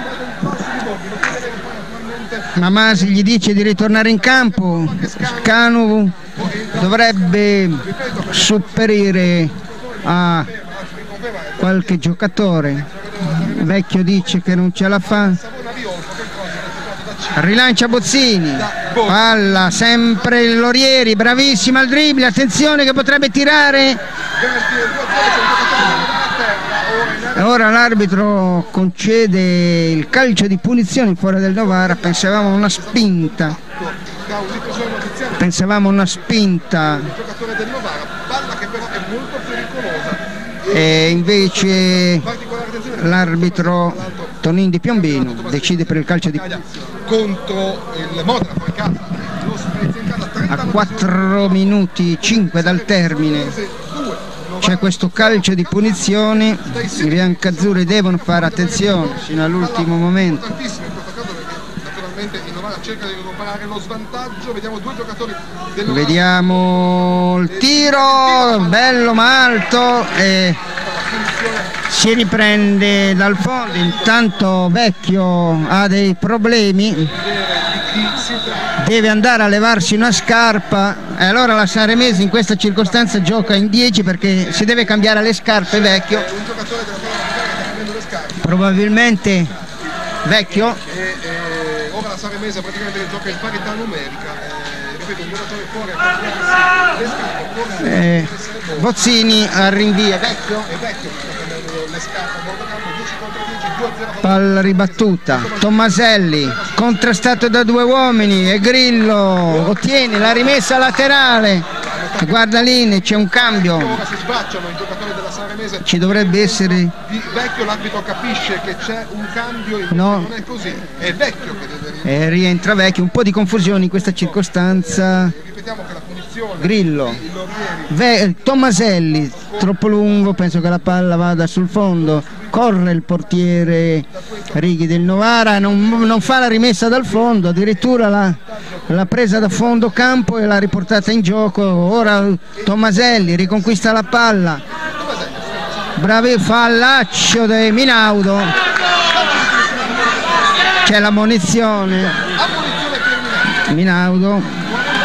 Mamasi gli dice di ritornare in campo, Scanu dovrebbe sopperire a qualche giocatore, Vecchio dice che non ce la fa, rilancia Bozzini, palla sempre il Lorieri, bravissima al dribbling, attenzione che potrebbe tirare, ora l'arbitro concede il calcio di punizione in fuori del Novara. Pensavamo una spinta, e invece l'arbitro Tonin di Piombino decide per il calcio di contro il Modena fuori casa, lo Spezia in casa, a 4 minuti 5 dal termine. C'è questo calcio di punizione, i biancazzurri devono fare attenzione fino all'ultimo momento. Naturalmente il Novara cerca di recuperare lo svantaggio, vediamo 2 giocatori del Novara. Vediamo il tiro, bello ma alto, e si riprende dal fondo. Intanto Vecchio ha dei problemi, deve andare a levarsi una scarpa, e allora la Sanremese in questa circostanza gioca in 10 perché si deve cambiare le scarpe. Vecchio, probabilmente Vecchio, ora la Sanremese praticamente gioca in parità numerica, ripeto, un giocatore fuori a le scarpe, Bozzini al rinvio, Vecchio, le scarpe a bordo campo, 10 contro 10, 2-0. palla ribattuta, Tomaselli contrastato da 2 uomini e Grillo ottiene la rimessa laterale, guarda lì c'è un cambio, ora si sbracciano i giocatori della Sanremese, ci dovrebbe essere di Vecchio, l'arbitro capisce che c'è un cambio, no, non è così, è Vecchio che deve rientra Vecchio, un po' di confusione in questa circostanza. Ripetiamo che la punizione Grillo, Tomaselli troppo lungo, penso che la palla vada sul fondo, corre il portiere Righi del Novara, non fa la rimessa dal fondo, addirittura l'ha presa da fondo campo e l'ha riportata in gioco. Ora Tomaselli riconquista la palla, bravo fallaccio di Minaudo, c'è la munizione, Minaudo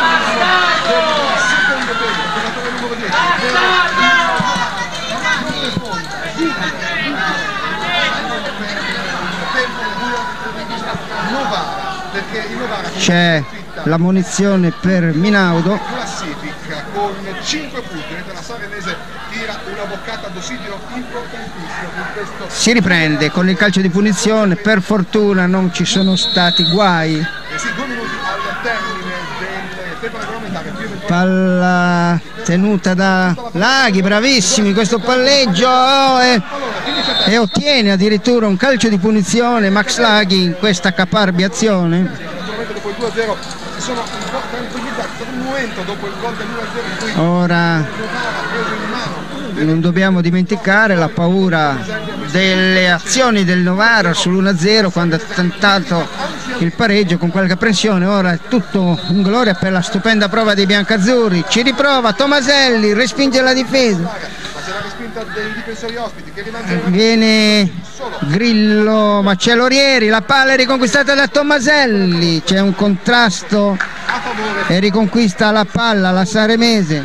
c'è la munizione per Minaudo, classifica con 5 punti, mentre la Sanremese tira una boccata d'ossigeno importantissima con questo. Si riprende con il calcio di punizione, per fortuna non ci sono stati guai. Sì, 2 minuti al termine del tempo regolamentare. Palla tenuta da Laghi, bravissimi questo palleggio, e ottiene addirittura un calcio di punizione Max Laghi in questa caparbia azione. Dopo il 2-0 si sono un po' tranquillizzati, è stato un momento dopo il gol del 1-0 in cui ora non dobbiamo dimenticare la paura delle azioni del Novara sull'1-0 quando ha tentato il pareggio con qualche apprensione. Ora è tutto in gloria per la stupenda prova dei biancazzurri, ci riprova Tomaselli, respinge la difesa, ma c'è la respinta volta dei difensori ospiti che rimangono. Viene Grillo, ma c'è Lorieri, la palla è riconquistata da Tomaselli, c'è un contrasto e riconquista la palla la saremese.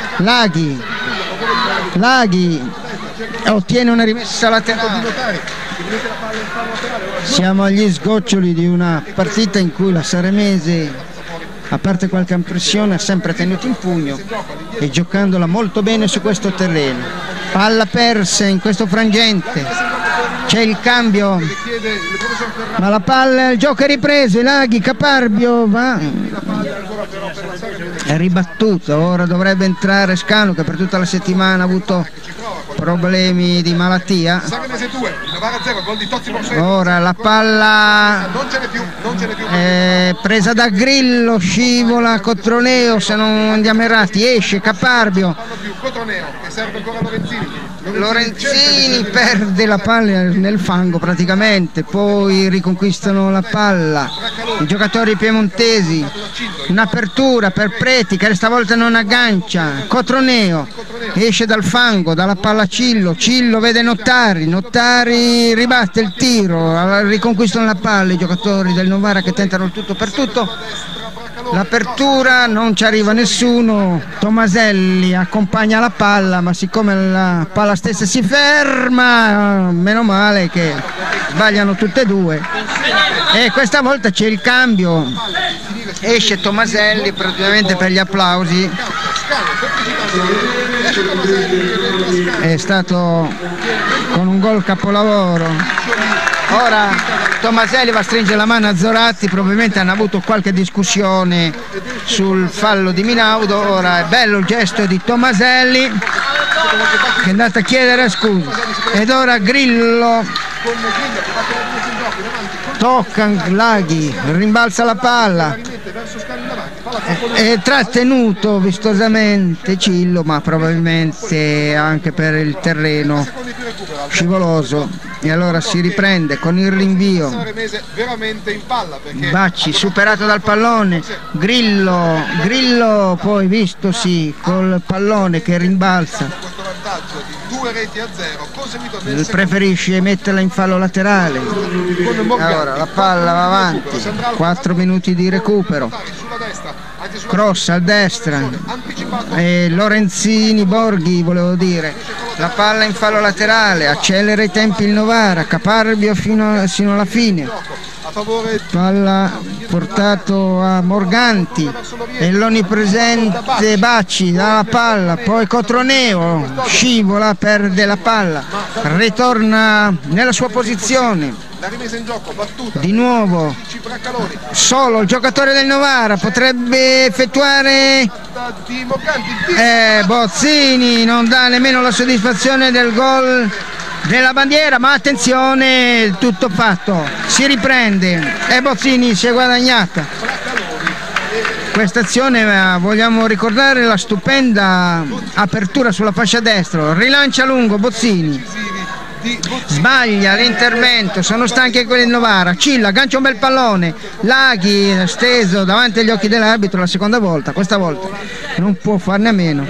Laghi ottiene una rimessa laterale. Siamo agli sgoccioli di una partita in cui la saremese, a parte qualche impressione, ha sempre tenuto in pugno e giocandola molto bene su questo terreno. Palla persa in questo frangente, c'è il cambio, ma la palla, il gioco è ripreso, Laghi, Caparbio va, è ribattuto. Ora dovrebbe entrare Scanu, che per tutta la settimana ha avuto problemi di malattia. Ora la palla è presa da Grillo, scivola Cotroneo, se non andiamo errati, esce Caparbio, Lorenzini perde la palla nel fango praticamente, poi riconquistano la palla i giocatori piemontesi, un'apertura per Preti che stavolta non aggancia, Cotroneo esce dal fango, dalla palla Cillo vede Nottari ribatte il tiro, riconquistano la palla i giocatori del Novara che tentano il tutto per tutto. L'apertura non ci arriva nessuno, Tomaselli accompagna la palla, ma siccome la palla stessa si ferma, meno male che sbagliano tutte e due, e questa volta c'è il cambio, esce Tomaselli praticamente per gli applausi. È stato con un gol capolavoro. Ora Tomaselli va a stringere la mano a Zoratti, probabilmente hanno avuto qualche discussione sul fallo di Minaudo. Ora è bello il gesto di Tomaselli che è andato a chiedere scusa, ed ora Grillo tocca Laghi, rimbalza la palla, è trattenuto vistosamente Cillo, ma probabilmente anche per il terreno scivoloso, e allora si riprende con il rinvio. Bacci superato dal pallone, Grillo poi vistosi col pallone che rimbalza, preferisce metterla in fallo laterale. Allora la palla va avanti, 4 minuti di recupero, cross a destra e Lorenzini Borghi, volevo dire, la palla in fallo laterale, accelera i tempi il Novara, Caparbio fino alla fine, palla portato a Morganti e l'onnipresente Bacci dalla palla, poi Cotroneo scivola, perde la palla, ritorna nella sua posizione, di nuovo solo il giocatore del Novara potrebbe effettuare, Bozzini non dà nemmeno la soddisfazione del gol della bandiera, ma attenzione, tutto fatto, si riprende e Bozzini si è guadagnata questa azione. Vogliamo ricordare la stupenda apertura sulla fascia destra, rilancia lungo Bozzini, sbaglia l'intervento, sono stanchi quelli del Novara, Cillo aggancia un bel pallone, Laghi steso davanti agli occhi dell'arbitro la seconda volta, questa volta non può farne a meno.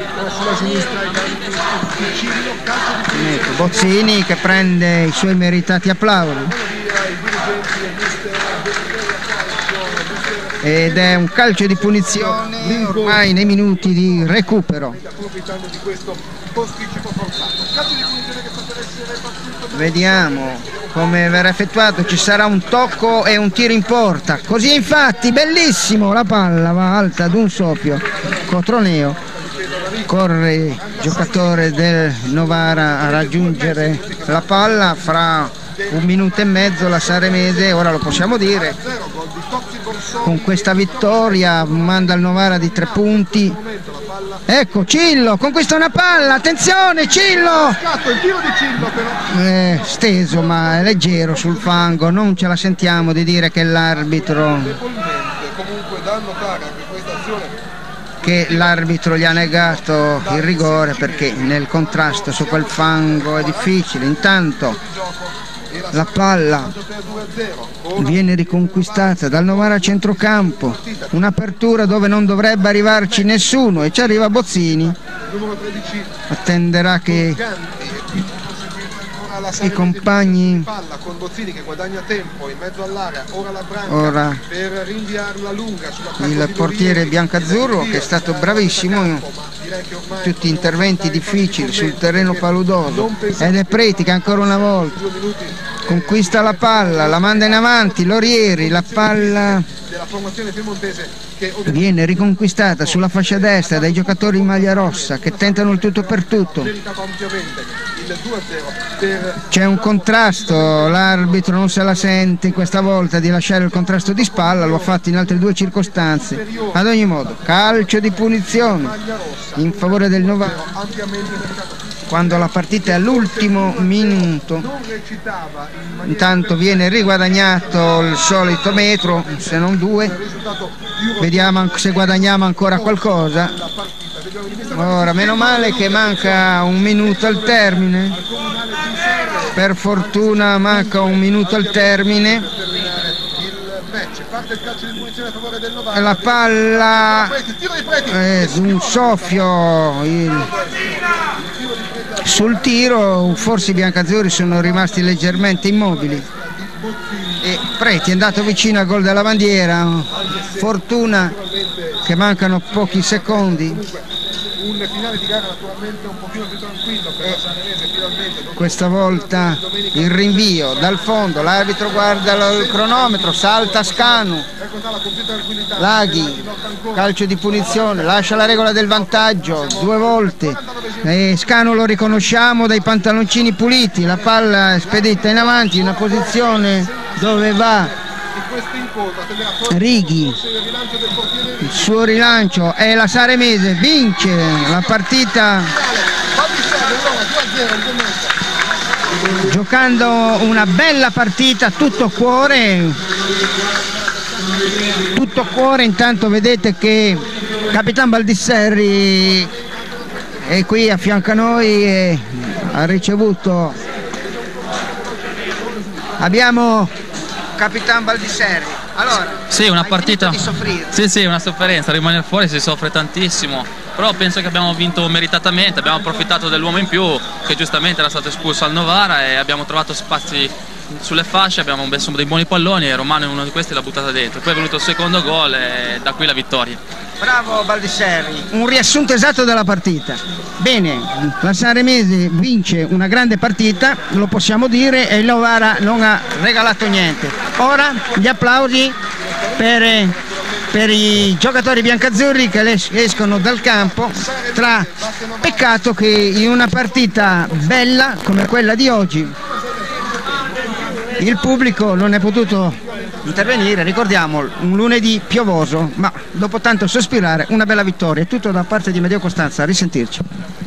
Bozzini che prende i suoi meritati applausi ed è un calcio di punizione ormai nei minuti di recupero. Vediamo come verrà effettuato, ci sarà un tocco e un tiro in porta, così infatti, bellissimo, la palla va alta ad un soffio, Cotroneo, corre il giocatore del Novara a raggiungere la palla, fra 1 minuto e mezzo la saremese, ora lo possiamo dire, con questa vittoria manda il Novara di 3 punti. Ecco Cillo conquista una palla, attenzione Cillo, steso ma è leggero sul fango, non ce la sentiamo di dire che l'arbitro gli ha negato il rigore, perché nel contrasto su quel fango è difficile. Intanto la palla viene riconquistata dal Novara a centrocampo, un'apertura dove non dovrebbe arrivarci nessuno e ci arriva Bozzini, attenderà che la i compagni. palla con Bozzini che guadagna tempo in mezzo all'area, ora la Branca Ora per rinviarla lunga il portiere biancazzurro che è stato bravissimo, tutti interventi difficili sul terreno paludoso, ed è Preti che ancora una volta conquista la palla, la manda in avanti, Lorieri, la palla della formazione piemontese che viene riconquistata sulla fascia destra dai giocatori in maglia rossa che tentano il tutto per tutto. meritato ampiamente il 2-0 per C'è un contrasto, l'arbitro non se la sente questa volta di lasciare il contrasto di spalla, lo ha fatto in altre due circostanze. Ad ogni modo, calcio di punizione maglia rossa, in favore del Novara, ampiamente meritato. quando la partita è all'ultimo minuto. Non recitava in maniera Intanto viene riguadagnato il solito metro, se non due. risultato più Vediamo se guadagniamo ancora qualcosa. la partita. Vediamo di questa Ora, meno male che manca un minuto al termine. comunale Giselle Per fortuna manca un minuto al termine. per terminare il match. Parte il calcio di punizione a favore del Novara. La palla Preti, tiro di Preti. un soffio sul tiro, forse i biancazzurri sono rimasti leggermente immobili e Preti è andato vicino al gol della bandiera. Fortuna che mancano pochi secondi. Un finale di gara naturalmente un pochino più tranquillo per la Salerese finalmente. Questa volta il rinvio dal fondo, l'arbitro guarda il cronometro, salta Scanu, Ecco la completa tranquillità. Laghi, calcio di punizione, lascia la regola del vantaggio due volte. Scanu lo riconosciamo dai pantaloncini puliti, la palla è spedita in avanti, in una posizione dove va In questo incontro attenderà forse Righi. il rilancio del portiere Il suo rilancio e la Saremese vince la partita giocando una bella partita, tutto cuore. Intanto vedete che Capitan Baldisserri è qui a fianco a noi e ha ricevuto, abbiamo Capitan Baldisserri. Allora, Sì, una hai partita. finito di soffrire? Sì, una sofferenza, rimanere fuori si soffre tantissimo. Però penso che abbiamo vinto meritatamente, abbiamo approfittato dell'uomo in più che giustamente era stato espulso al Novara e abbiamo trovato spazi sulle fasce, abbiamo messo dei buoni palloni e Romano in uno di questi l'ha buttata dentro. Poi è venuto il secondo gol e da qui la vittoria. Bravo Baldisserri, un riassunto esatto della partita. Bene, la Saremese vince una grande partita, lo possiamo dire, e il Novara non ha regalato niente. Ora gli applausi per i giocatori biancazzurri che escono dal campo. Peccato che in una partita bella come quella di oggi il pubblico non è potuto intervenire. Ricordiamo, un lunedì piovoso, ma dopo tanto sospirare una bella vittoria. È tutto da parte di Medio Costanza, a risentirci.